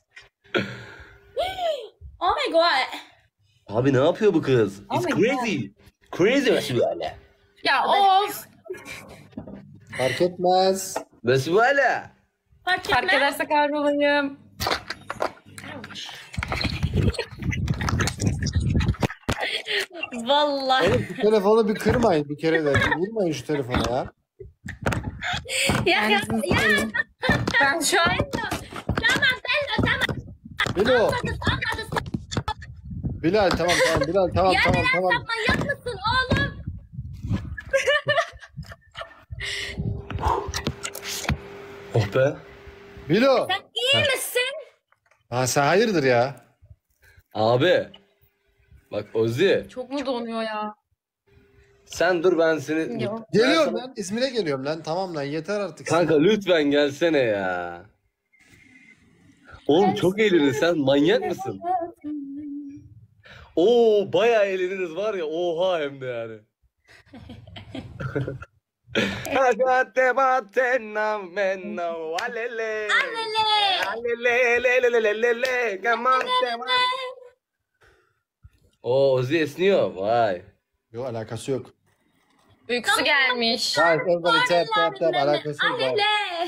Oh my god. Abi ne yapıyor bu kız? It's Oh my crazy. Crazy Besmele. Ya of. Fark etmez. Besmele. Fark Fark etmez. ederse kahrolayım. Vallahi. Oğlum şu telefonu bir kırmayın bir kere de. Bir vurmayın şu telefona ya. Ya ya ya. Ben şu an Tamam Bello tamam. Bilo. Anladım. Bilal tamam tamam Bilal tamam Ya tamam Bilal tamam. sen manyak mısın oğlum? Oh be. Bilo. Sen iyi misin? Ha sen hayırdır ya? Abi. Bak Ozi. çok mu donuyor ya? Sen dur ben seni... Yok. Ben Geliyorum sana- lan İzmir'e geliyorum lan tamam lan yeter artık. Kanka lütfen gelsene ya. Oğlum çok eğlenir. Sen manyak mısın? Oo bayağı eğleniriz var ya. Oha hem de yani. Hagate batena menna alele. Alele. Alele le le le le le. Gamante. Oo Ozi esniyor. Vay. Yok alakası yok. Uykusu gelmiş. Hayır everybody tap tap tap alakası yok. Alele.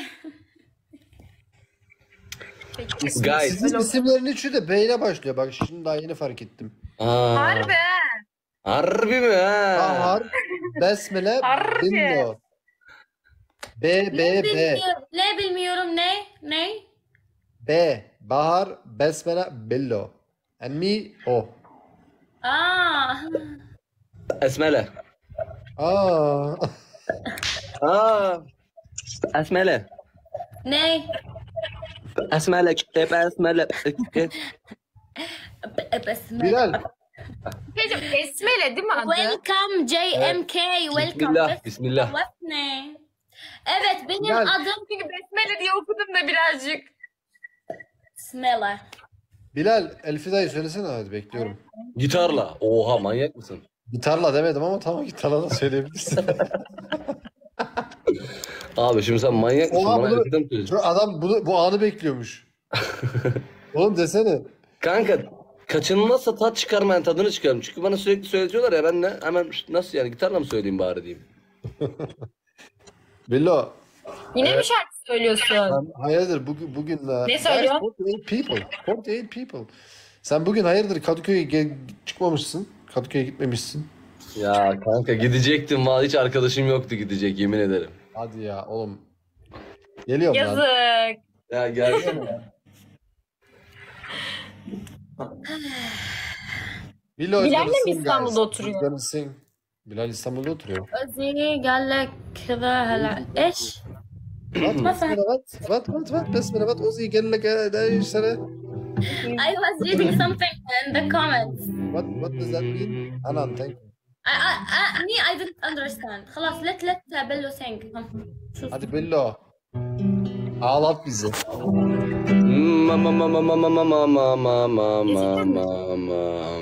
İsim, Guys. sizin isimlerin üçü de B ile başlıyor. Bak şimdi daha yeni fark ettim. Aa, Harbi. Harbi mi ha? Bahar, Besmele, Harbi. Bindo. B, B, B. Bilmiyorum. Ne bilmiyorum ne? Ne? B, Bahar, Besmele, Billo. And me, O. Aa. Esmele. Aa. Aa. Esmele. Ne? Esmele. Hep esmele. Besmele. Bilal. Peki Esmele değil mi adı? Welcome J M K. Welcome. Bismillah. Bismillah. Ne? Evet benim Bilal. adım Çünkü Besmele diye okudum da birazcık. Smela. Bilal, Elfida'yı söylesene hadi bekliyorum. Gitarla. Oha manyak mısın? Gitarla demedim ama tamam gitarla da söyleyebilirsin. Abi şimdi sen manyak mısın? Oha Bana bunu, elbiden mi söyleyeceksin? şu adam bunu, bu anı bekliyormuş. Oğlum desene. Kanka kaçınılmazsa tat çıkarmayan tadını çıkarım. Çünkü bana sürekli söyletiyorlar ya ben de hemen nasıl yani gitarla mı söyleyeyim bari diyeyim. Billo. Yine mi şarkı söylüyorsun? Sen hayırdır bugün bugün de. Ne söylüyor? kırk sekiz people. kırk sekiz people. Sen bugün hayırdır Kadıköy'e ge- çıkmamışsın. Kadıköy'e gitmemişsin. Ya kanka gidecektim vallahi hiç arkadaşım yoktu gidecek yemin ederim. Hadi ya oğlum. Geliyorum lan. Yazık. Ya gelsene. Bilal, Bilal de mi sing, İstanbul'da guys. oturuyor? Gonna sing. Bilal İstanbul'da oturuyor. أزي قال لك كذا هلا إيش؟ What? Besmele what? What? What? What? Besmele what? Ozi gel lek eيش سنة? I was reading something in the comments. What what does that mean? Anan, thank you. I I I me I didn't understand. خلاص let let Bello sing. شوف. Hadi Bello. Ağlat bizi. Mama mama mama mama mama mama mama.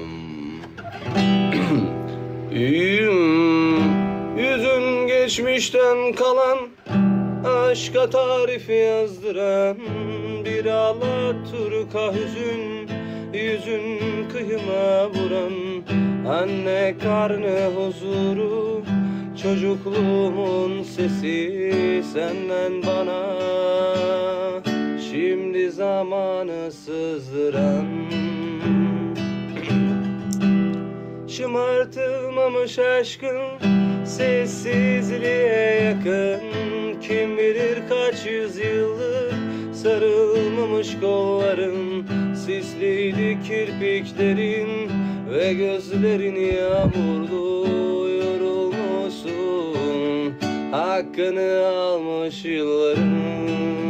Yüzün geçmişten kalan, aşka tarif yazdıran bir Alaturka hüzün, yüzün kıyıma vuran anne karnı huzuru, çocukluğumun sesi senden bana, şimdi zamanı sızdıran. Şımartılmamış aşkın sessizliğe yakın, kim bilir kaç yüzyıldır sarılmamış kolların, sisliydi kirpiklerin ve gözlerin yağmurlu, yorulmuşsun, hakkını almış yılların.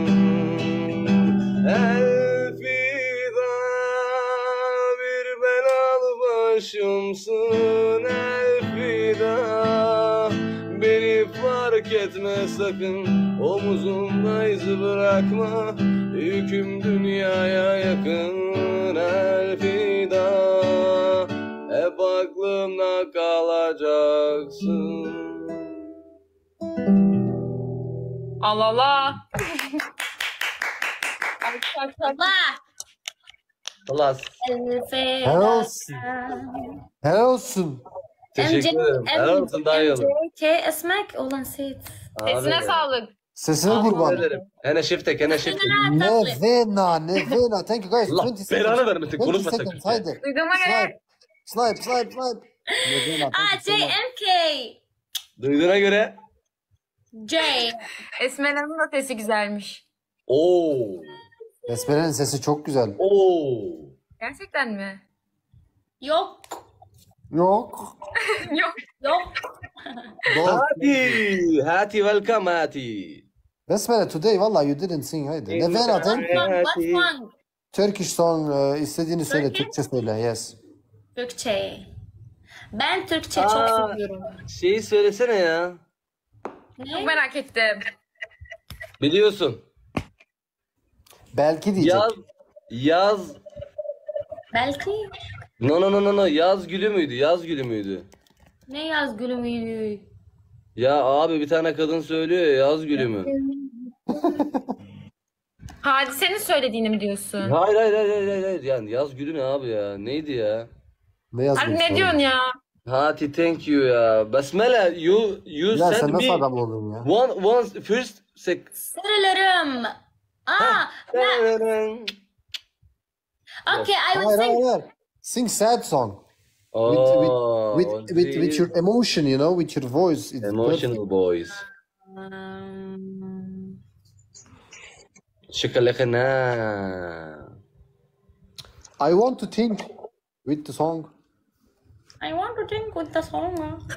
Elfida bir belalı başımsın, elfida beni fark etme sakın, omuzumda iz bırakma, yüküm dünyaya yakın. Elfida hep aklımda kalacaksın. Allah Allah. Allah. Halas. Helolsun. Helolsun. Teşekkür ederim. Helal olsun, daha iyi olur. K اسمك والله نسيت. Sesine sağlık. Sesine kurban. Hene şiftek, hene şiftek. Nevena, Nevena. Thank you guys. Allah twenty belanı seconds. vermesin, twenty konuşma sakın. seconds. Haydi. Duyduğuma göre. Snipe, snipe, snipe, snipe. Nevena, Ah thank you J so much. M K. Duyduğuna göre. J. Esmer'in de sesi güzelmiş. Oo. Besmele'nin sesi çok güzel. Oo. Gerçekten mi? Yok. Yok. Yok. Yok. Doğru. Hati. Hati welcome Hati. Besmele today vallahi you didn't sing. Haydi. Nevena, thank you. What song? Turkish song e, istediğini söyle. Turkey? Türkçe söyle. Yes. Türkçe. Ben Türkçe çok Aa. seviyorum. Şeyi söylesene ya. Çok Ne? merak ettim. Biliyorsun. Belki diyecek. Yaz. Yaz. Belki. No no no no no. Yaz gülü müydü? Yaz gülü müydü? Ne yaz gülümü? Ya abi bir tane kadın söylüyor ya, yaz gülü mü? Hadise'nin söylediğini mi diyorsun? Hayır hayır hayır hayır hayır. Yani yaz gülü ne abi ya? Neydi ya? Ne yazmış? Abi ne diyorsun ya? Hati thank you ya. Basmele you you Ya sent sen me nasıl adam oldun ya? one one first sec. Sarılırım. Aa, ben- okay, I will Hayır, sing. hayır, hayır. Sing sad song. With, Oh, with, with, with, with your emotion, you know, with your voice. It's emotional boys. Um, Şıkılakına. I want to think with the song. I want to think with the song.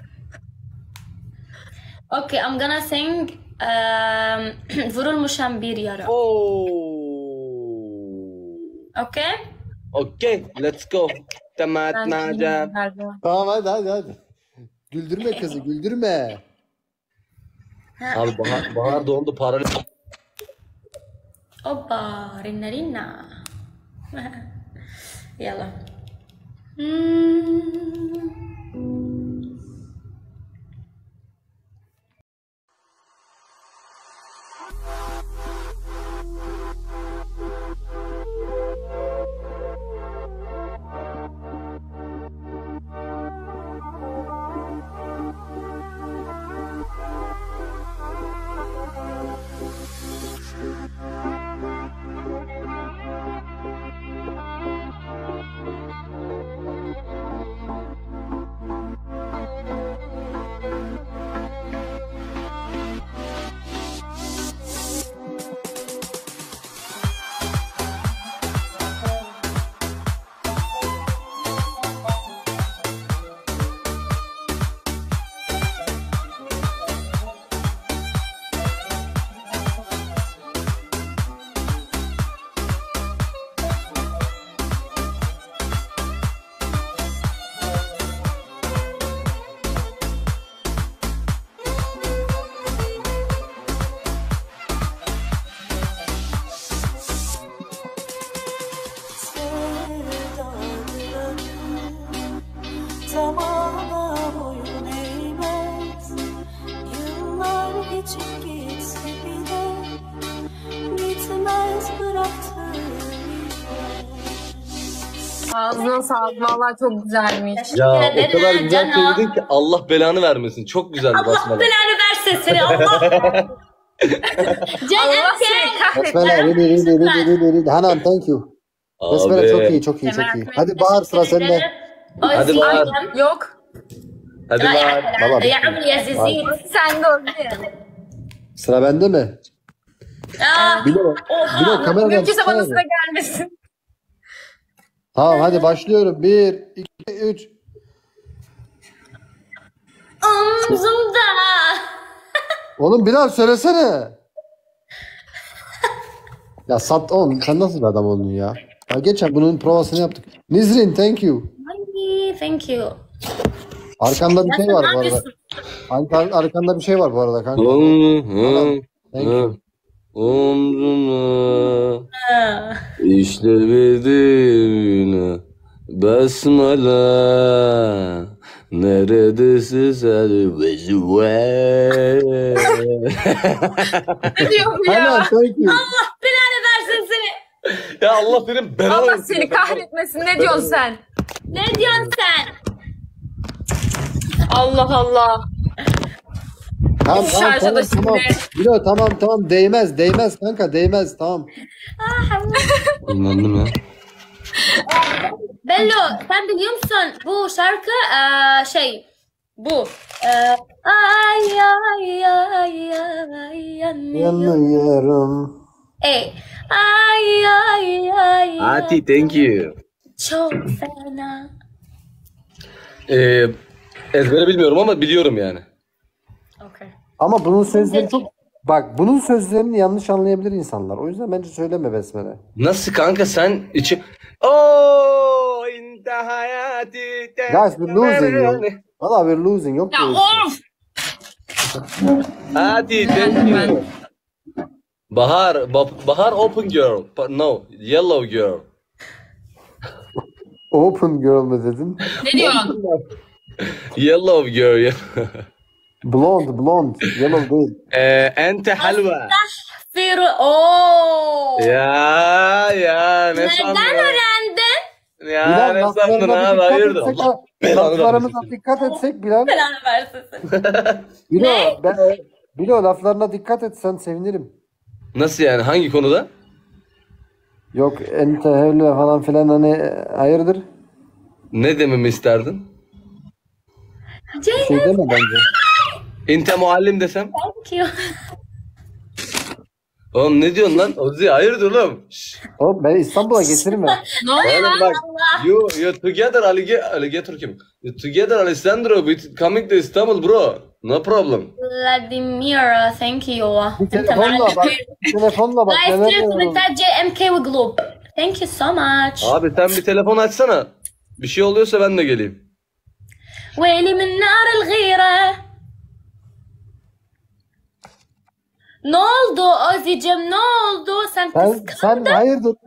Okay, I'm gonna sing um, Vurul Muşambir Yara. Oh. Okay? Okay, let's go. Tamat naca. Tamam hadi hadi hadi. Güldürme kızı, güldürme. Abi bahar, bahar dondu para. Opa, rinna rinna. Yalla. Hmm. zamana boyun eğmez. Yıllar geçip gitse bile bitmez bıraktığım Ağzına sağlık. Vallahi çok güzelmiş. Ya o ederim kadar güzel canım. söyledin ki Allah belanı vermesin. Çok güzeldi Allah basmala. belanı versin seni Allah. Canım Allah seni sen. kahretsin. Besmele, really, really, really, really, really. Hanan, thank you. Besmele çok iyi, çok iyi, çok iyi. Hadi Bahar, sıra sende. Hadi Bahar. Yok. Hadi Bahar. Baba. يا عمري يا زيزين. Sen de orada. Sıra bende mi? آه. Bilo, Bilo kameradan Mümkünse bana çıksana. sıra gelmesin. Tamam hadi başlıyorum. Bir, iki, üç. Omzumda. Oğlum Bilal söylesene. Ya sat oğlum, sen nasıl bir adam oldun ya? Ya geçen bunun provasını yaptık. Nizrin, thank you. Ay, thank you. Arkanda bir şey Nasıl, var ne bu arada. yapıyorsun? Arkan, arkanda bir şey var bu arada kanka. Hı, hı, Thank you. hı. Omzuna Ha. işte bildiğine besmele neredesin sen vezüve. Ne diyor bu Hemen ya? thank you. Allah belanı versin seni. Ya Allah senin belanı Allah versin. seni kahretmesin. Ne diyorsun sen? Ne diyorsun sen? Allah Allah. Tamam tamam Şarja tamam da şimdi. tamam. Bilo tamam tamam değmez değmez kanka değmez tamam. İnandım ya. Bello sen biliyor musun bu şarkı eee, şey bu eee, ay ay ay ay yanıyorum. Yanıyorum. Ey ay ay ay Ati thank you. çok fena. Ee, ezbere bilmiyorum ama biliyorum yani. Okay. Ama bunun sözleri çok... Bak bunun sözlerini yanlış anlayabilir insanlar. O yüzden bence söyleme Besmele. Nasıl kanka sen içi... Ooo inte hayati. Guys we're losing you. Valla we're losing. Yok Ya böyle bir şey. of. Ati thank you. Bahar, Ba- Bahar open girl. Pa- No, yellow girl. Open girl mı dedin? Ne diyorsun? Yellow girl. ya. Blonde, blonde. Yellow değil. Ee, ente halva. Firu ooo. Ya ya ne Nereden sandın? öğrendin? Ya Bilal ne sandın laflarına abi bir dikkat hayırdır? etsek, Allah belanı laflarımıza vermesin. dikkat etsek Bilal. Belanı versin seni. Bilo, ben, Bilo laflarına dikkat etsen sevinirim. Nasıl yani hangi konuda? Yok ente hevle falan filan hani hayırdır? Ne dememi isterdin? Bir şey deme bence. İnte muallim desem? Thank you. Oğlum ne diyorsun lan? Ozi hayırdır oğlum? Şşş. Oğlum ben İstanbul'a geçerim ben. Ne oluyor Oğlum lan? bak. You, you together Allige, Alligator kim? You together Alessandro with coming to Istanbul bro. No problem. Vladimir, thank you. Bir telefonla bak. Bir telefonla bak. Guys, neler ترى oluyor. كومنتات جي ام كي وقلوب. Thank you so much. Abi sen bir telefon açsana. Bir şey oluyorsa ben de geleyim. ويلي من نار الغيرة. Ne oldu Ozicim ne oldu? Sen Sen, kıskandın. sen hayırdır?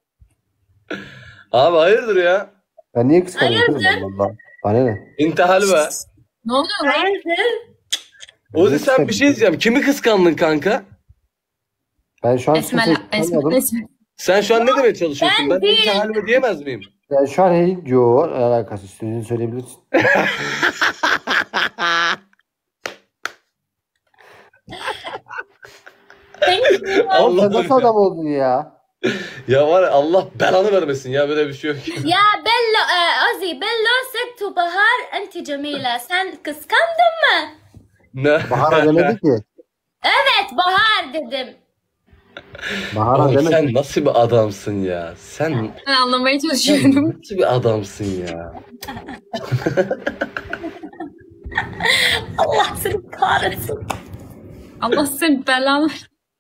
Abi hayırdır ya? Ben niye kıskanıyorum? Hayırdır? Allah Allah. Bana ne? İnte halva. Ne oluyor lan? Hayırdır? Ozi sen bir şey diyeceğim. Kimi kıskandın kanka? Ben şu an Esmela. kimseyi Esmela. kıskanmadım. Esmela. Sen şu an ne demeye çalışıyorsun? Ben Ben, değil. İnte halva diyemez miyim? Ben şu an hey, yo alakası istediğini söyleyebilirsin. Thank you. Oğlum sen Allah'ım nasıl ya. adam oldun ya? Ya var ya Allah belanı vermesin ya böyle bir şey yok. Ya Bello, e, Ozi, Bello سبت Bahar, انت جميلة. Sen kıskandın mı? Ne? Bahar'a demedi ki. Evet Bahar dedim. Bahar'a Oğlum demedi. sen nasıl bir adamsın ya? Sen Ben anlamaya çalışıyorum. nasıl bir adamsın ya? Allah seni kahretsin. Allah seni belanı.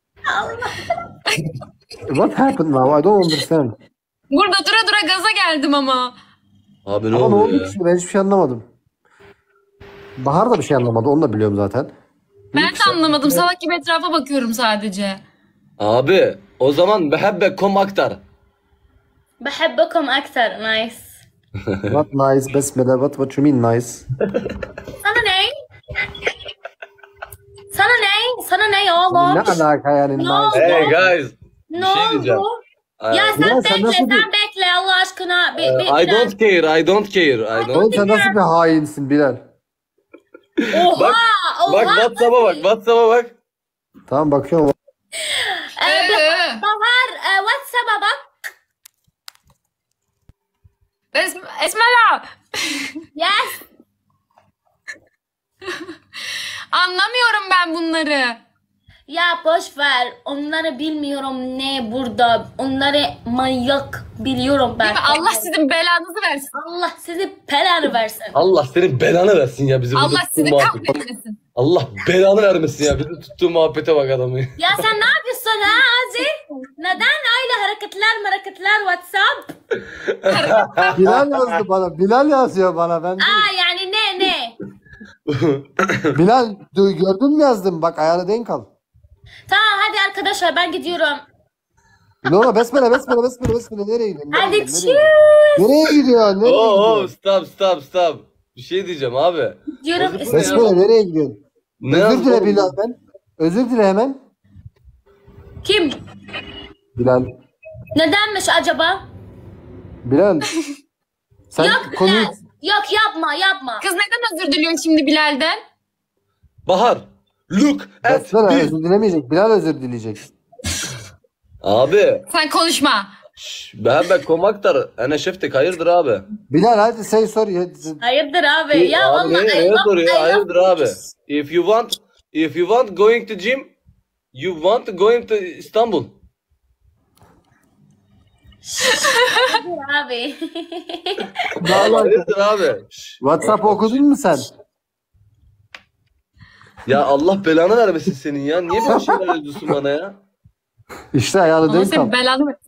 What happened now? I don't understand. Burada dura dura gaza geldim ama. Abi ne Ama ne oluyor oldu ya? ki şimdi? Ben hiçbir şey anlamadım. Bahar da bir şey anlamadı. Onu da biliyorum zaten. Ben de anlamadım. Salak gibi etrafa bakıyorum sadece. Abi o zaman behebbekom aktar. بحبكم أكثر. Nice. What nice besmele? What what you mean nice? Sana ne? Sana ne? Sana ne oğlum? Ne alaka yani Ne nice? oldu? Hey guys. Ne Bir şey diyeceğim. oldu? Ya Ee, sen Ya sen bekle, nasıl sen bir- bekle Allah aşkına. Bir, bir, I don't care, I don't care, I don't Oğlum sen nasıl bir hainsin Bilal? Oha, Bak, oha. Bak WhatsApp'a bak, WhatsApp'a bak. Tamam bakıyorum. Ee, bir- Ee, Bahar, e, WhatsApp'a bak. Es- Esmera. Yes. Anlamıyorum ben bunları. Ya boş ver. Onları bilmiyorum ne burada. Onları manyak biliyorum ben. Değil mi? Allah sizin belanızı versin. Allah sizi belanı versin. Allah senin belanı versin ya bizi burada Allah tuttuğun sizi muhabbete. kahretmesin. Allah belanı vermesin ya bizi tuttuğu muhabbete bak adamı. Ya sen ne yapıyorsun ha Azi? Neden öyle hareketler hareketler WhatsApp? Bilal yazdı bana. Bilal yazıyor bana. Ben değil. Aa yani ne ne? Bilal du- gördün mü yazdım? Bak ayağına denk al. Tamam hadi arkadaşlar ben gidiyorum. Bilal besmele besmele besmele besmele nereye gidiyorsun? Nereye Hadi gidiyorsun? cheers. Nereye gidiyorsun? Nereye Oo oo, gidiyorsun? stop stop stop. Bir şey diyeceğim abi. Diyorum Bozuk istiyorum. Besmele nereye gidiyorsun? Ne Özür yapalım? dile Bilal ben. Özür dile hemen. Kim? Bilal. Nedenmiş acaba? Bilal. Sen Yok konuyu... Bilal. Yok yapma yapma. Kız neden özür diliyorsun şimdi Bilal'den? Bahar. Look at Besmele this. özür dilemeyecek. Bilal özür dileyecek. Abi. Sen konuşma. şş, Ben ben komaktar. Ene şeftik hayırdır abi. Bilal hadi say sorry. Hadi. Hayırdır abi? Ya abi vallahi ne, I neye love- soruyor? I love Hayırdır abi. bitches. If you want if you want going to gym, you want to going to İstanbul. Hayırdır abi? Hayırdır abi. Şş, WhatsApp okudun mu sen? Ya Allah belanı vermesin senin ya. Niye böyle şeyler yazıyorsun bana ya? İşte ayağını Allah denk al. senin belanı versin.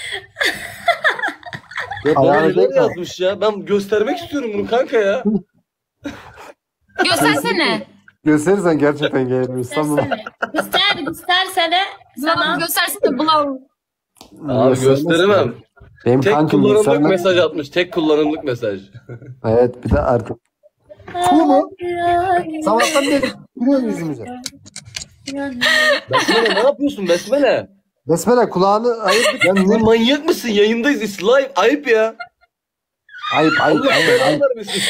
Ya bana Ayağını neler denk al. yazmış ya. Ben göstermek istiyorum bunu kanka ya. Göstersene. Gösterirsen gerçekten gelirim İstanbul'a. Göstersene. Göster, göstersene. Tamam Sana. göstersene bulalım. Abi gösteremem. Benim Tek kankım kullanımlık göstermez. mesaj atmış. Tek kullanımlık mesaj. Evet bir de artık. Su mu? Sabahtan beri gülüyor yüzümüze. Besmele ne yapıyorsun Besmele? Besmele kulağını ayıp. Ya ne manyak mısın? Yayındayız. It's live. Ayıp ya. Ayıp ayıp Allah ayıp. belanı ayıp. vermesin.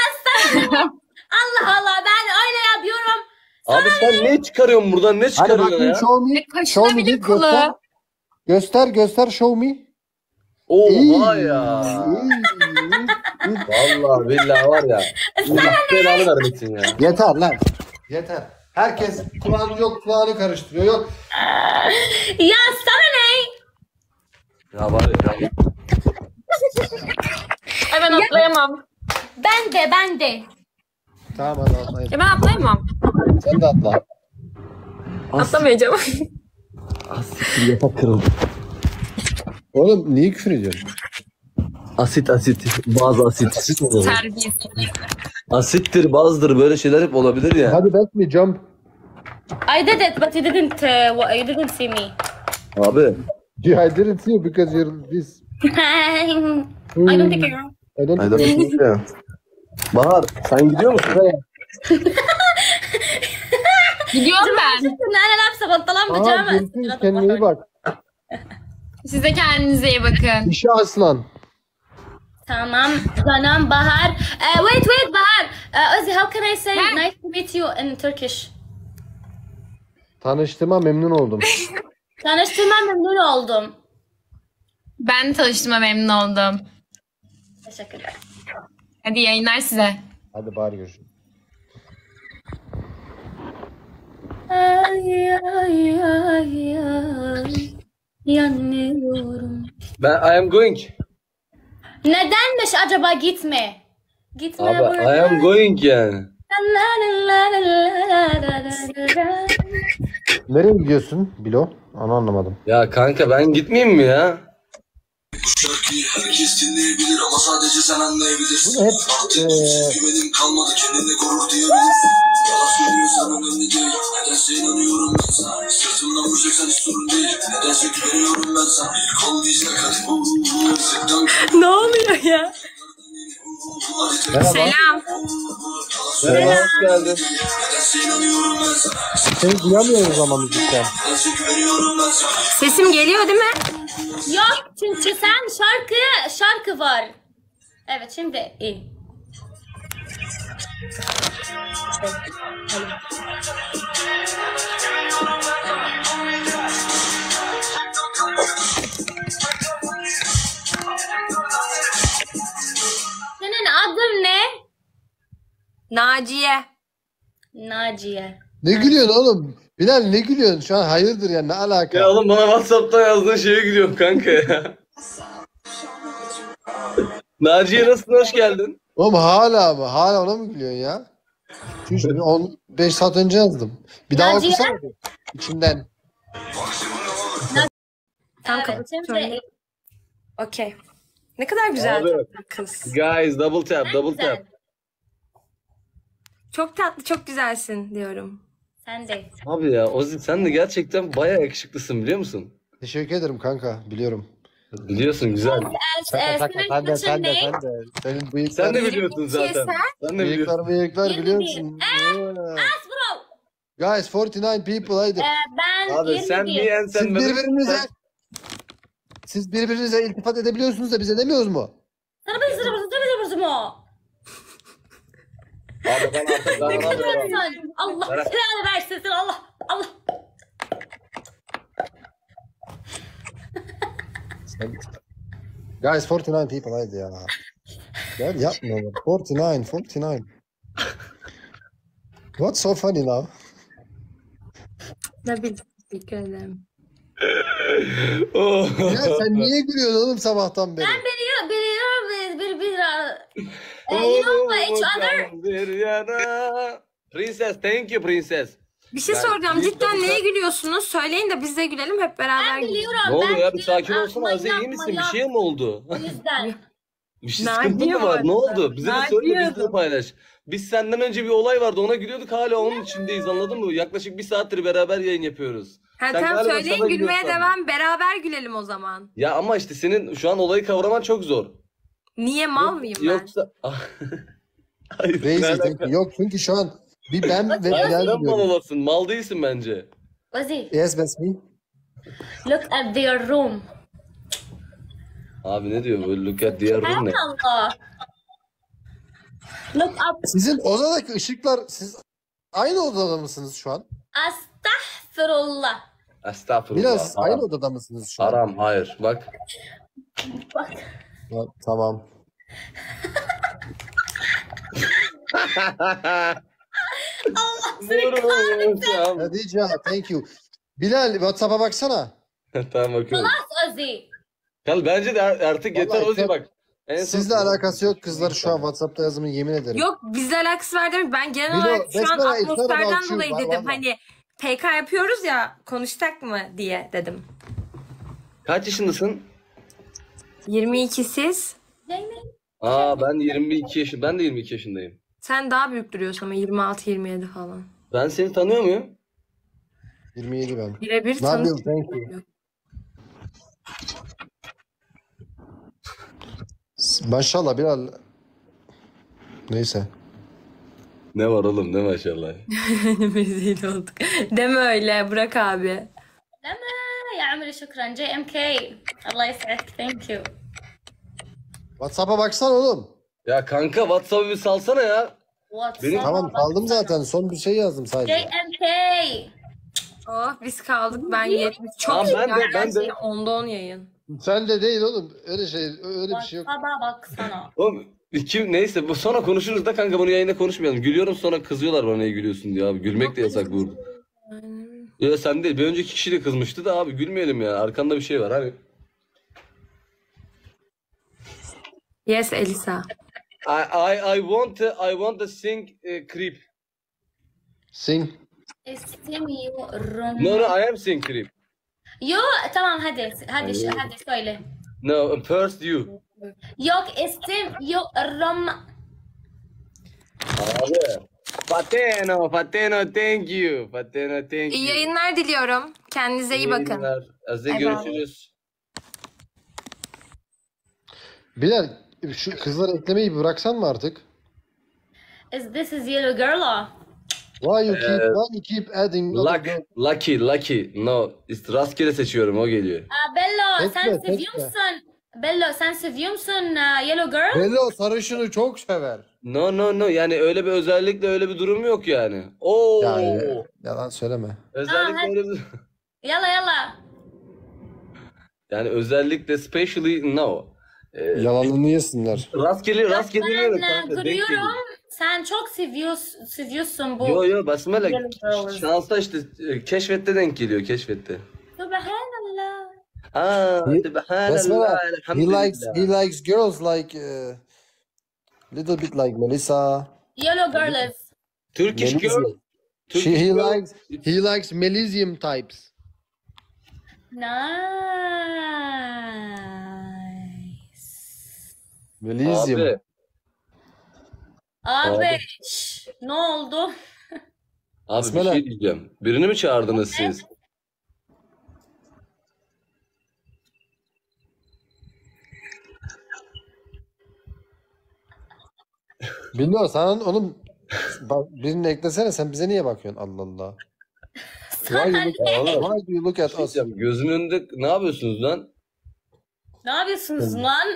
Allah Allah ben öyle yapıyorum. Abi sen ne çıkarıyorsun buradan? Ne Hadi çıkarıyorsun bakayım ya? show me. E, kaşına Show me bile git kılı. göster. Göster göster show me. Oha İyi, ya. iyi, iyi. Vallahi billahi var ya. Allah belanı vermesin ya. Yeter lan. Yeter. Herkes kulağını yok kulağını karıştırıyor yok. Ya sana ne? Ya var ya. Ay ben atlayamam. Ben de ben de. Tamam hadi atlayın. Ya ben atlayamam. Sen de atla. Atlamayacağım. Yatak kırıldı. Oğlum niye küfür ediyorsun? Asit asit. Bazı asit. Terbiyesiz. Asittir bazıdır böyle şeyler hep olabilir ya. Hadi bet me jump. I did it but you didn't uh, what- you didn't see me. Abi. Yeah, I didn't see you because you're this. I don't think you. I don't Hayda ya. Bahar sen gidiyor musun? Gidiyorum ben. انا لابسه بنطلون Aa, بيجامه. görüşürüz kendine iyi bak. Siz de kendinize iyi bakın. İşe aslan. Tamam canım Bahar. Uh, wait wait Bahar. Uh, Ozzy how can I say Ha? nice to meet you in Turkish? Tanıştığıma memnun oldum. Tanıştığıma memnun oldum. Ben tanıştığıma memnun oldum. Teşekkürler. Hadi yayınlar size. Hadi bari görüşürüz. Ay ay ay ay. Yanıyorum. Ben I am going. Nedenmiş acaba gitme? Gitme Abi buradan. I am going yani. Nereye gidiyorsun Bilo? Onu anlamadım. Ya kanka ben gitmeyeyim mi ya? Şarkıyı herkes dinleyebilir ama sadece sen anlayabilirsin. Bu hep Artık eee, kimsesiz güvenim kalmadı, kendine gurur duyabilirsin. Yalan söylüyorsan önemli değil, nedense inanıyorum ben sana. Sırtımdan vuracaksan hiç sorun değil, nedense güveniyorum ben sana. İlk ol diyecek hadi. Uuu, sıktan Ne oluyor ya? Merhaba. Selam. Merhaba, hoş geldin. Seni duyamıyoruz ama müzikten. Sesim geliyor değil mi? Yok çünkü sen şarkı şarkı var. Evet şimdi iyi. Senin adın ne? Naciye. Naciye. Ne gülüyorsun oğlum? Bilal ne gülüyorsun? Şu an hayırdır ya, ne alaka? Ya oğlum bana WhatsApp'tan yazdığın şeye gülüyorum kanka ya. Naciye nasılsın? Hoş geldin. Oğlum hala mı? Hala ona mı gülüyorsun ya? Çünkü on beş saat önce yazdım. Bir daha Naciye. okusana. İçinden. Tamam, Evet, kapat. şimdi Okey. Ne kadar güzel Abi. tatlı kız. Guys double tap, double güzel. tap. Çok tatlı, çok güzelsin diyorum. Sen de. Abi ya Ozi sen de gerçekten bayağı yakışıklısın biliyor musun? Teşekkür ederim kanka. Biliyorum. Biliyorsun güzel. Ee, e, Şaka, senin sen de kaçın sen de ne? sen de. Senin Sen bıyıklar, de biliyorsun zaten. Sen de bıyıklar, biliyorsun. bıyıklar Yirmi biliyor bir. musun? As bro. Guys, forty nine people haydi. Ee, ben Abi yirmi sen bir. mi en Siz sen ben. birbirinize siz birbirinize iltifat edebiliyorsunuz da biz edemiyoruz mu? Sana bir sıra basın, bir sıra basın. Abi ben artık dayanamıyorum. Sen Allah silahını versin sen Allah Allah. Guys, forty nine people haydi ya. Gel yapma oğlum. forty nine, forty nine. What's so funny now? Ne bileyim. Teşekkür ederim. Oh. Ya sen niye gülüyorsun oğlum sabahtan beri? Ben biliyorum biliyorum bir bir bir. Uh, you know each other. Bir yana. Princess, thank you princess. Bir şey Ben- soracağım. Cidden neye gülüyorsunuz? Söyleyin de biz de gülelim hep beraber Ben gülelim. biliyorum. Ne oluyor ben ya bir biliyorum. sakin olsana Aziz, iyi Yapma, misin? Bir yapma. şey mi oldu? O yüzden. Bir şey Naciye sıkıntı mı var? var. Ne oldu? Bize de Naciye söyle biz de Hanım. paylaş. Biz senden önce bir olay vardı ona gülüyorduk hala onun içindeyiz anladın mı? Yaklaşık bir saattir beraber yayın yapıyoruz. Ha, Sen tamam galiba söyleyin sana gülmeye gülüyorsun. devam. Beraber gülelim o zaman. Ya ama işte senin şu an olayı kavraman çok zor. Niye mal mıyım ben? Yoksa... Hayır. ne Crazy alaka? thank you. Yok çünkü şu an bir ben ve Hayır, Bilal sen mal biliyorum. olasın. Mal değilsin bence. Ozi, Yes, that's me. look at their room. Abi ne diyor böyle look at diğer room ne? Allah. Look up. Sizin odadaki ışıklar, siz aynı odada mısınız şu an? Estağfurullah. Estağfurullah. Bilal siz haram. aynı odada mısınız şu an? Haram hayır bak. Bak. Ha, tamam. Vuracağım. Hadice, thank you. Bilal WhatsApp'a baksana. Tamam bakıyorum. Bas Ozi. Kal bence de artık yeter Vallahi Ozi çok- bak. En son- Sizle alakası yok kızlar, şu an WhatsApp'ta yazımı yemin ederim. Yok bizle alakası var demek. Ben genel Bilo, olarak şu an that's what I thought atmosferden about you, dolayı var- dedim. var- Hani P K yapıyoruz ya konuşsak mı diye dedim. Kaç yaşındasın? yirmi iki siz. Zeynep. Aa ben yirmi iki yaşım. Ben de yirmi iki yaşındayım. Sen daha büyük duruyorsun ama yirmi altı yirmi yedi falan. Ben seni tanıyor muyum? yirmi yedi ben. Birebir Ne yapıyorsun? tanıştık. Thank you. Maşallah Bilal. Neyse. Ne var oğlum ne maşallah. Rezil olduk. Deme öyle bırak abi. لما يا عمري شكرا جي ام كي الله يسعدك ثانك يو. WhatsApp'a baksana oğlum. Ya kanka WhatsApp'ı bir salsana ya. Benim- Tamam kaldım zaten. Son bir şey yazdım جي sadece. ام كي. Oh biz kaldık ben yetmiş. Çok Tamam, ben de- yani ben de- onda on yayın. Sen de değil oğlum. Öyle şey, öyle bir şey yok. WhatsApp'a baksana. Oğlum iki, neyse bu sonra konuşuruz da kanka bunu yayında konuşmayalım. Gülüyorum sonra kızıyorlar bana niye gülüyorsun diye abi. Gülmek de yasak burada. Ya sen değil bir önceki kişi de kızmıştı da abi gülmeyelim ya. Arkanda bir şey var hani. Yes Elisa. I I I want to, I want to sing uh, creep. Sing. استميوا No no I am sing creep. يو تمام هدي هدي هدي söyle. No first you. Yok istim yo rom. Abi. Fateno, Fateno thank you. Fateno thank İyi you. yayınlar diliyorum. Kendinize iyi bakın. yayınlar. Azze Bay bay. görüşürüz. Bilal şu kızları eklemeyi bir bıraksan mı artık? Is this is yellow girl or? Why you keep why you keep adding other Luck, girls? lucky, lucky. No, işte rastgele seçiyorum, o geliyor. Aa, Bello sen Tekme, seviyor tekme. musun? Bello sen seviyor musun uh, yellow girl? Bello sarışını çok sever. No, no, no. Yani öyle bir özellikle öyle bir durum yok yani. Oo. Yani yalan söyleme. Özellikle Aa, hadi. öyle bir... Yalla yalla. Yani özellikle specially no. Ee, Yalanını yesinler. rastgele rastgele Ben diyorum uh, kanka. Denk görüyorum. geliyor. Sen çok seviyorsun, seviyorsun bu. Yo yo basmele Yellow girls. şansla işte e, keşfette denk geliyor, keşfette. Subhanallah. Ha, He- subhanallah, Mesela he elhamdülillah. likes he likes girls like uh, little bit like Melissa. Yellow girl is. Turkish girl. Melism. She Turkish he girl. likes he likes Melism types. Nice. Melism. Abi, Abi, Abi. şş, ne oldu? abi bir Bismillah. şey diyeceğim. Birini mi çağırdınız siz? Bilmiyorum sen onun bak, birini eklesene sen bize niye bakıyorsun Allah Allah. Why you look, why do you look Bir at şey us? diyeceğim. Gözünün önünde ne yapıyorsunuz lan? Ne yapıyorsunuz lan?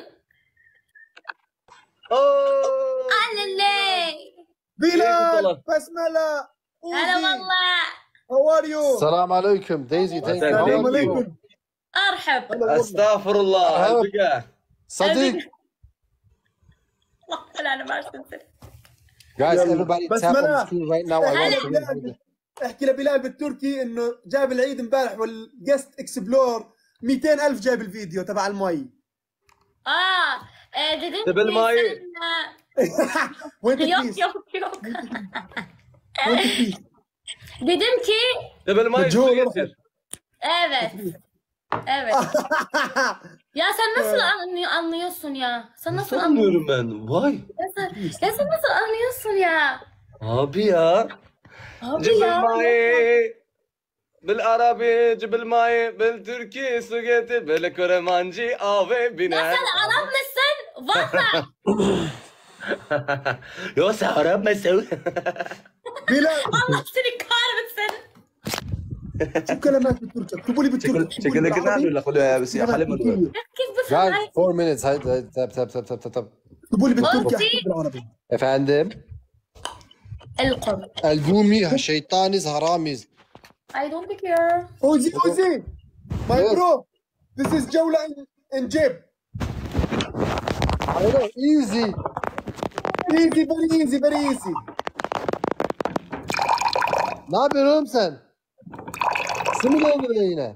Oo! Alele. Bilal, Basmala, Hela Uzi, valla. how are you? Selam aleyküm Daisy thank you. Selam How are you? aleyküm. Arhab. Estağfurullah. Aha. Albika. Sadık. Allah belanı versin seni. Guys يلا. everybody بس tap on the ملا. screen right now. I احكي want to لبلال احكي لبلال بالتركي انه جاب العيد امبارح والجست اكسبلور مئتين ألف جاب الفيديو تبع المي. Aa, e, dedim Tebel ki Mai. sen, وين e, yok تكيس؟ yok yok. وين تكيس؟ Dedim ki Tebel Mai Joe, su getir. evet. Evet. Ya sen nasıl anlıyor, anlıyorsun ya? Sen nasıl Nasıl anlıyorsun? anlıyorum ben? Vay. Ya sen, ya sen nasıl anlıyorsun ya? Abi ya. Abi جيب ya. الماي بالعربي جيب الماي بالتركي سوغيتي بالكرمانجي آوي Ya بنا sen Arap mısın? Valla. يوسع عرب مسوي بلال Allah seni kahretsin. شو كلمات بالتركي؟ اكتبوا لي بالتركي. شكلك اكتبوا لي كده بالعربي. ولا خلوها يا بس يا كلمات حلم بالتركي. Ya kız bu Guys sana. four minutes. Haydi haydi tap tap tap tap tap tap. اكتبوا لي بالتركي أوزي. احكي بالعربي. Efendim. القم. Elbumi şeytaniz haramiz. I don't care. اوزي اوزي ماي Yes. برو This is جولة in- in جيب. Aynen easy. Easy very easy very easy. Ne yapıyorsun oğlum sen? Simil oldu yine.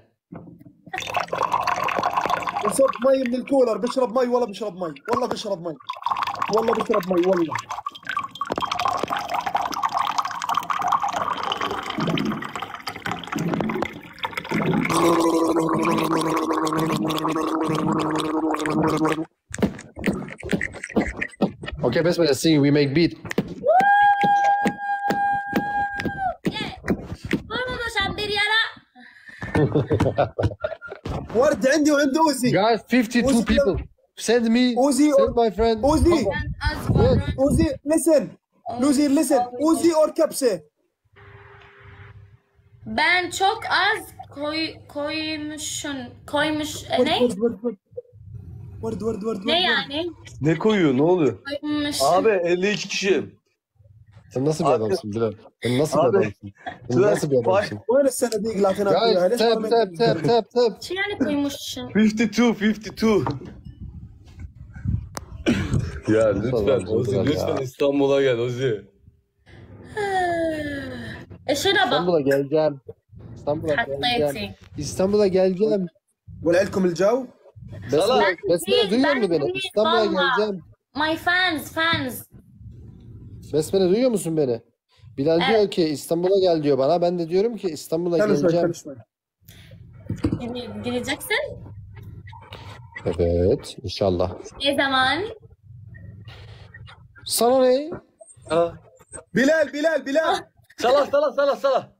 بصب مي من الكولر بشرب مي والله بشرب مي والله بشرب مي والله بشرب مي والله. Okay, best way to sing we make beat. Bunu sen bir yara. ورد عندي وعند اوزي. Guys, fifty-two Uzi- people. Send me. Uzi- Send my friend. اوزي Az var. اوزي listen لوزي listen اوزي اور كبسه. Ben çok az koy koymuşsun. Koymuş e, ورد ne? ورد ورد ورد ورد ورد ورد Ne ورد. yani? Ne koyuyor? Ne oluyor? Koymuş. Abi elli iki kişi. Sen nasıl bir Abi- adamsın Bilal? Sen nasıl Abi- bir adamsın? Sen nasıl bir adamsın? وين الصناديق اللي اعطيناك اياها؟ Guys, ليش tap ما tap tap tap tap. Şey yani koymuşsun. fifty two fifty two. Ya lütfen Çok Ozi, güzel lütfen ya. İstanbul'a gel Ozi. E şuna bak. İstanbul'a geleceğim. İstanbul'a geleceğim. Haklısın. İstanbul'a geleceğim. ولعلكم الجو. Besmele, Ben Besmele değil, duyuyor ben musun beni? değil, İstanbul'a valla. geleceğim. My fans, fans. Besmele duyuyor musun beni? Bilal Evet. diyor ki İstanbul'a gel diyor bana. Ben de diyorum ki İstanbul'a كانوا شوي geleceğim. كانوا شوي. Gele- Geleceksin. Evet, inşallah. Ne zaman? Sana ne? Ha. بلال بلال بلال Sala sala sala sala.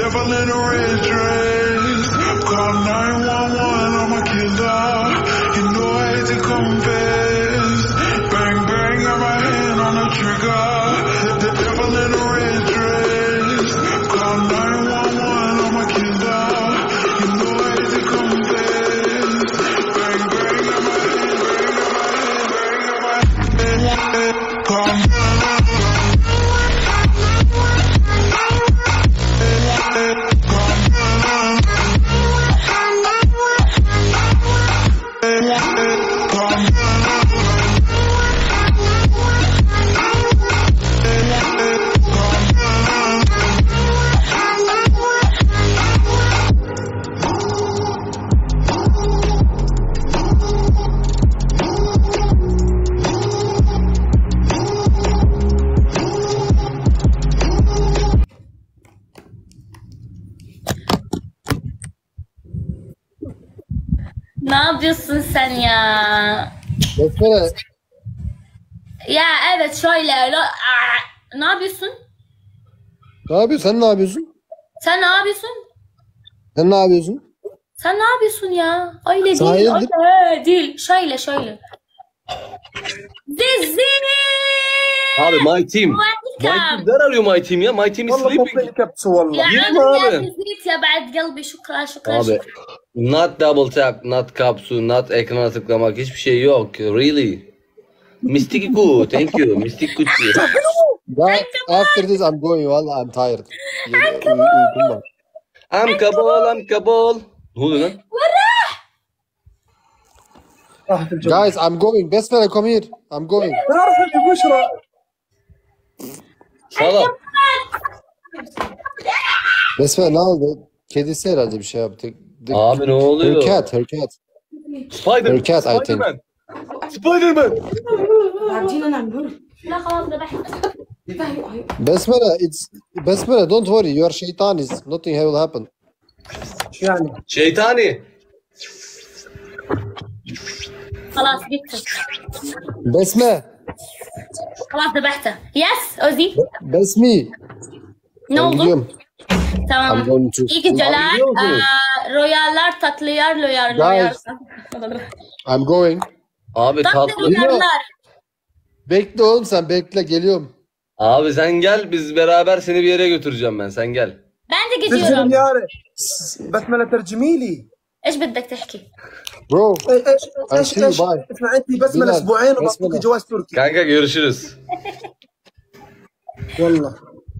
devil in a red dress. Call nine one one, I'm a killer. You know I hate to confess. Bang bang, got my hand on the trigger. The devil in a red dress. Call nine one one, I'm a killer. You know I hate to confess. Bang bang, got my hand, bang, got my hand, bang, got my hand. Call Ne yapıyorsun sen ya? Besmele. Ya evet şöyle. Aa, ne yapıyorsun? Ne yapıyorsun? Sen ne yapıyorsun? Sen ne yapıyorsun? Sen ne yapıyorsun? Sen ne yapıyorsun ya? Öyle değil. Sahilde- Öyle değil. Şöyle şöyle. Dizi. Abi my team. My team. Where are you my team ya? My team is والله sleeping. مبين كبسه والله. يا Yirmi عمي يا abi. نزيت يا بعد قلبي شكرا شكرا Abi شكرا. not double tap, not kapsu, not ekrana tıklamak hiçbir şey yok. Really. Mystic Ku, thank you. Mystic Ku. Guys, after this I'm going. Wallah, I'm tired. Uykum var. Am kabul, am kabul. Ne oluyor lan? راحت الجو. Guys, I'm going. Besmele, come here. I'm going. انا اعرف انت بشرى. Sala. Besmele ne oldu? Kedisi herhalde bir şey yaptı. The- Abi ne Her oluyor? cat, her cat. Spider. Her cat, I think. Spider-Man. Spider-Man. لا خلاص ذبحت. Besmele, it's Besmele. Don't worry. You are shaytanis. Nothing will happen. شو يعني؟ Şeytani. خلاص جبته. Besme, خلاص ذبحته. يس اوزي. Besmi. Ne Ben oldu? gidiyorum. Tamam. I'm going to- İyi geceler. gidiyor musunuz? Aa, royaller tatlılar loyar Guys. loyar. I'm going. Abi Tatlı tatlı. loyarlar. Bekle oğlum sen bekle geliyorum. Abi sen gel biz beraber seni bir yere götüreceğim ben. Sen gel. Ben de ترجم gidiyorum. لي ياري. بسمله ترجمي لي. ايش بدك تحكي؟ Bro, ايش ايش I ايش see you, ايش bye. اسمع انت بسمله بلال، اسبوعين بسملة. وبعطيك جواز تركي. Kanka görüşürüz. والله.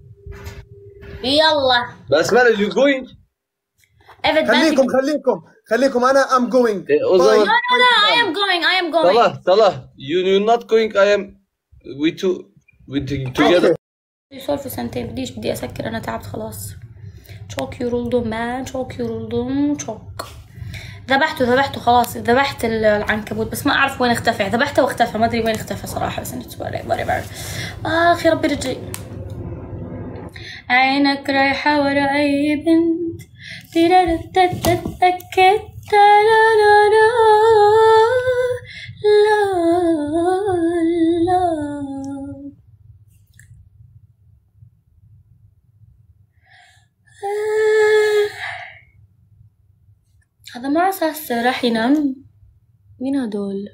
يلا. Besmele you going? Evet ben de خليكم خليكم خليكم انا ام جوينج. E, o zaman No, no, I am going. I am going. Salah Salah you you not going I am we two we t- together. يسولفوا سنتين بديش بدي اسكر انا تعبت خلاص. çok yoruldum ben çok yoruldum çok. ذبحته ذبحته خلاص ذبحت ال- العنكبوت بس ما اعرف وين اختفى ذبحته واختفى ما ادري وين اختفى صراحه بس انت whatever. اخ يا ربي رجلي. عينك رايحه ورا اي بنت تتاكد لا لا لا لا. هذا ما أساس راح ينام. مين هدول؟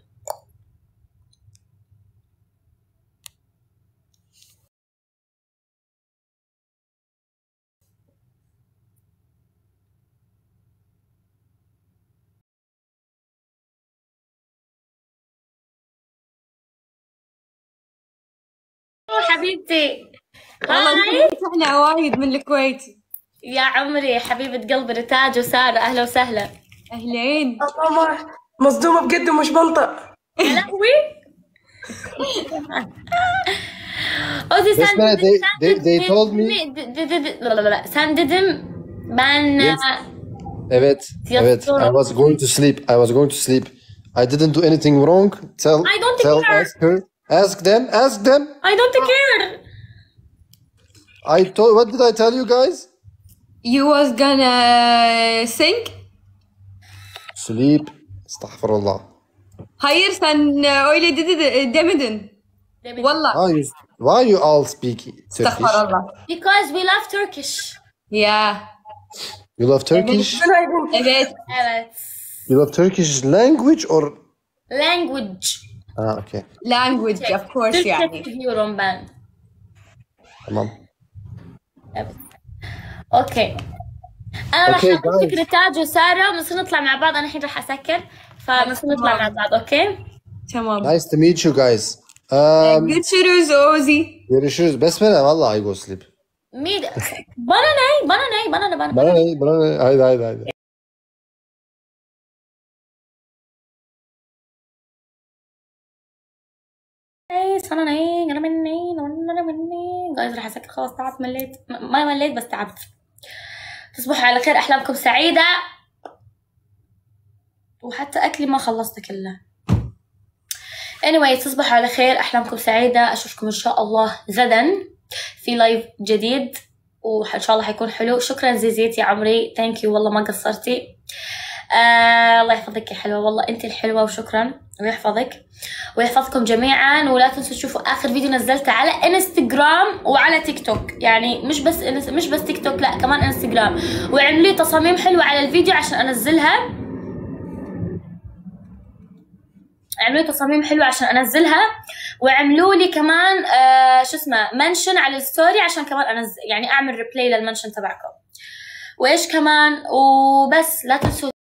حبيبتي هاي احنا وايد من الكويت. يا عمري حبيبة قلبي رتاج وسارة أهلا وسهلا. اهلين. مصدومة بجد ومش بنطق. يا لهوي. Ozi sen Besmele, dedim, they- sen they- dedim, they told me- dedim, de- de- de- de- la- la- la- sen dedim ben Yes. e, Evet, evet. I Yatıyorum. was going to sleep. I was going to sleep. I didn't do anything wrong. Tell, I don't tell, care. ask her. Ask them, ask them. I don't care. I told, what did I tell you guys? You was gonna sing? Sleep. Estağfurullah. Hayır sen e, öyle dedi de, demedin. Demedim. Valla. Why you, why you all speak Turkish? Estağfurullah. Because we love Turkish. Yeah. You love Turkish? Evet. Evet. You love Turkish language or? Language. Ha okey. Language of course Türkçe yani. seviyorum ben. Tamam. Evet. اوكي. انا راح Okay, اعطيك guys. نتاج وساره ونصير نطلع مع بعض. انا الحين راح اسكر فنصير نطلع مع بعض. اوكي. Tamam. Nice to meet you guys. Um, Görüşürüz Ozi. görüşürüz. Besmele vallahi I go sleep. ميد bana ne? Bana ne? Bana ne? Bana Bana ne? Bana ne? Haydi haydi haydi. اي صار انا ايه انا مني انا مني جايز راح اسكر خلاص تعبت مليت ما مليت بس تعبت. تصبحوا على خير احلامكم سعيده وحتى اكلي ما خلصته كله. anyway تصبحوا على خير احلامكم سعيده. اشوفكم ان شاء الله غدا في لايف جديد وان شاء الله حيكون حلو. شكرا زيزيت يا عمري ثانك يو والله ما قصرتي. آه الله يحفظك يا حلوة والله انت الحلوة وشكرا ويحفظك ويحفظكم جميعا. ولا تنسوا تشوفوا اخر فيديو نزلته على انستغرام وعلى تيك توك يعني مش بس مش بس تيك توك لا كمان انستغرام. واعملوا لي تصاميم حلوة على الفيديو عشان انزلها. اعملوا لي تصاميم حلوة عشان انزلها واعملوا لي كمان آه شو اسمه منشن على الستوري عشان كمان انزل يعني اعمل ريبلاي للمنشن تبعكم. وايش كمان وبس لا تنسوا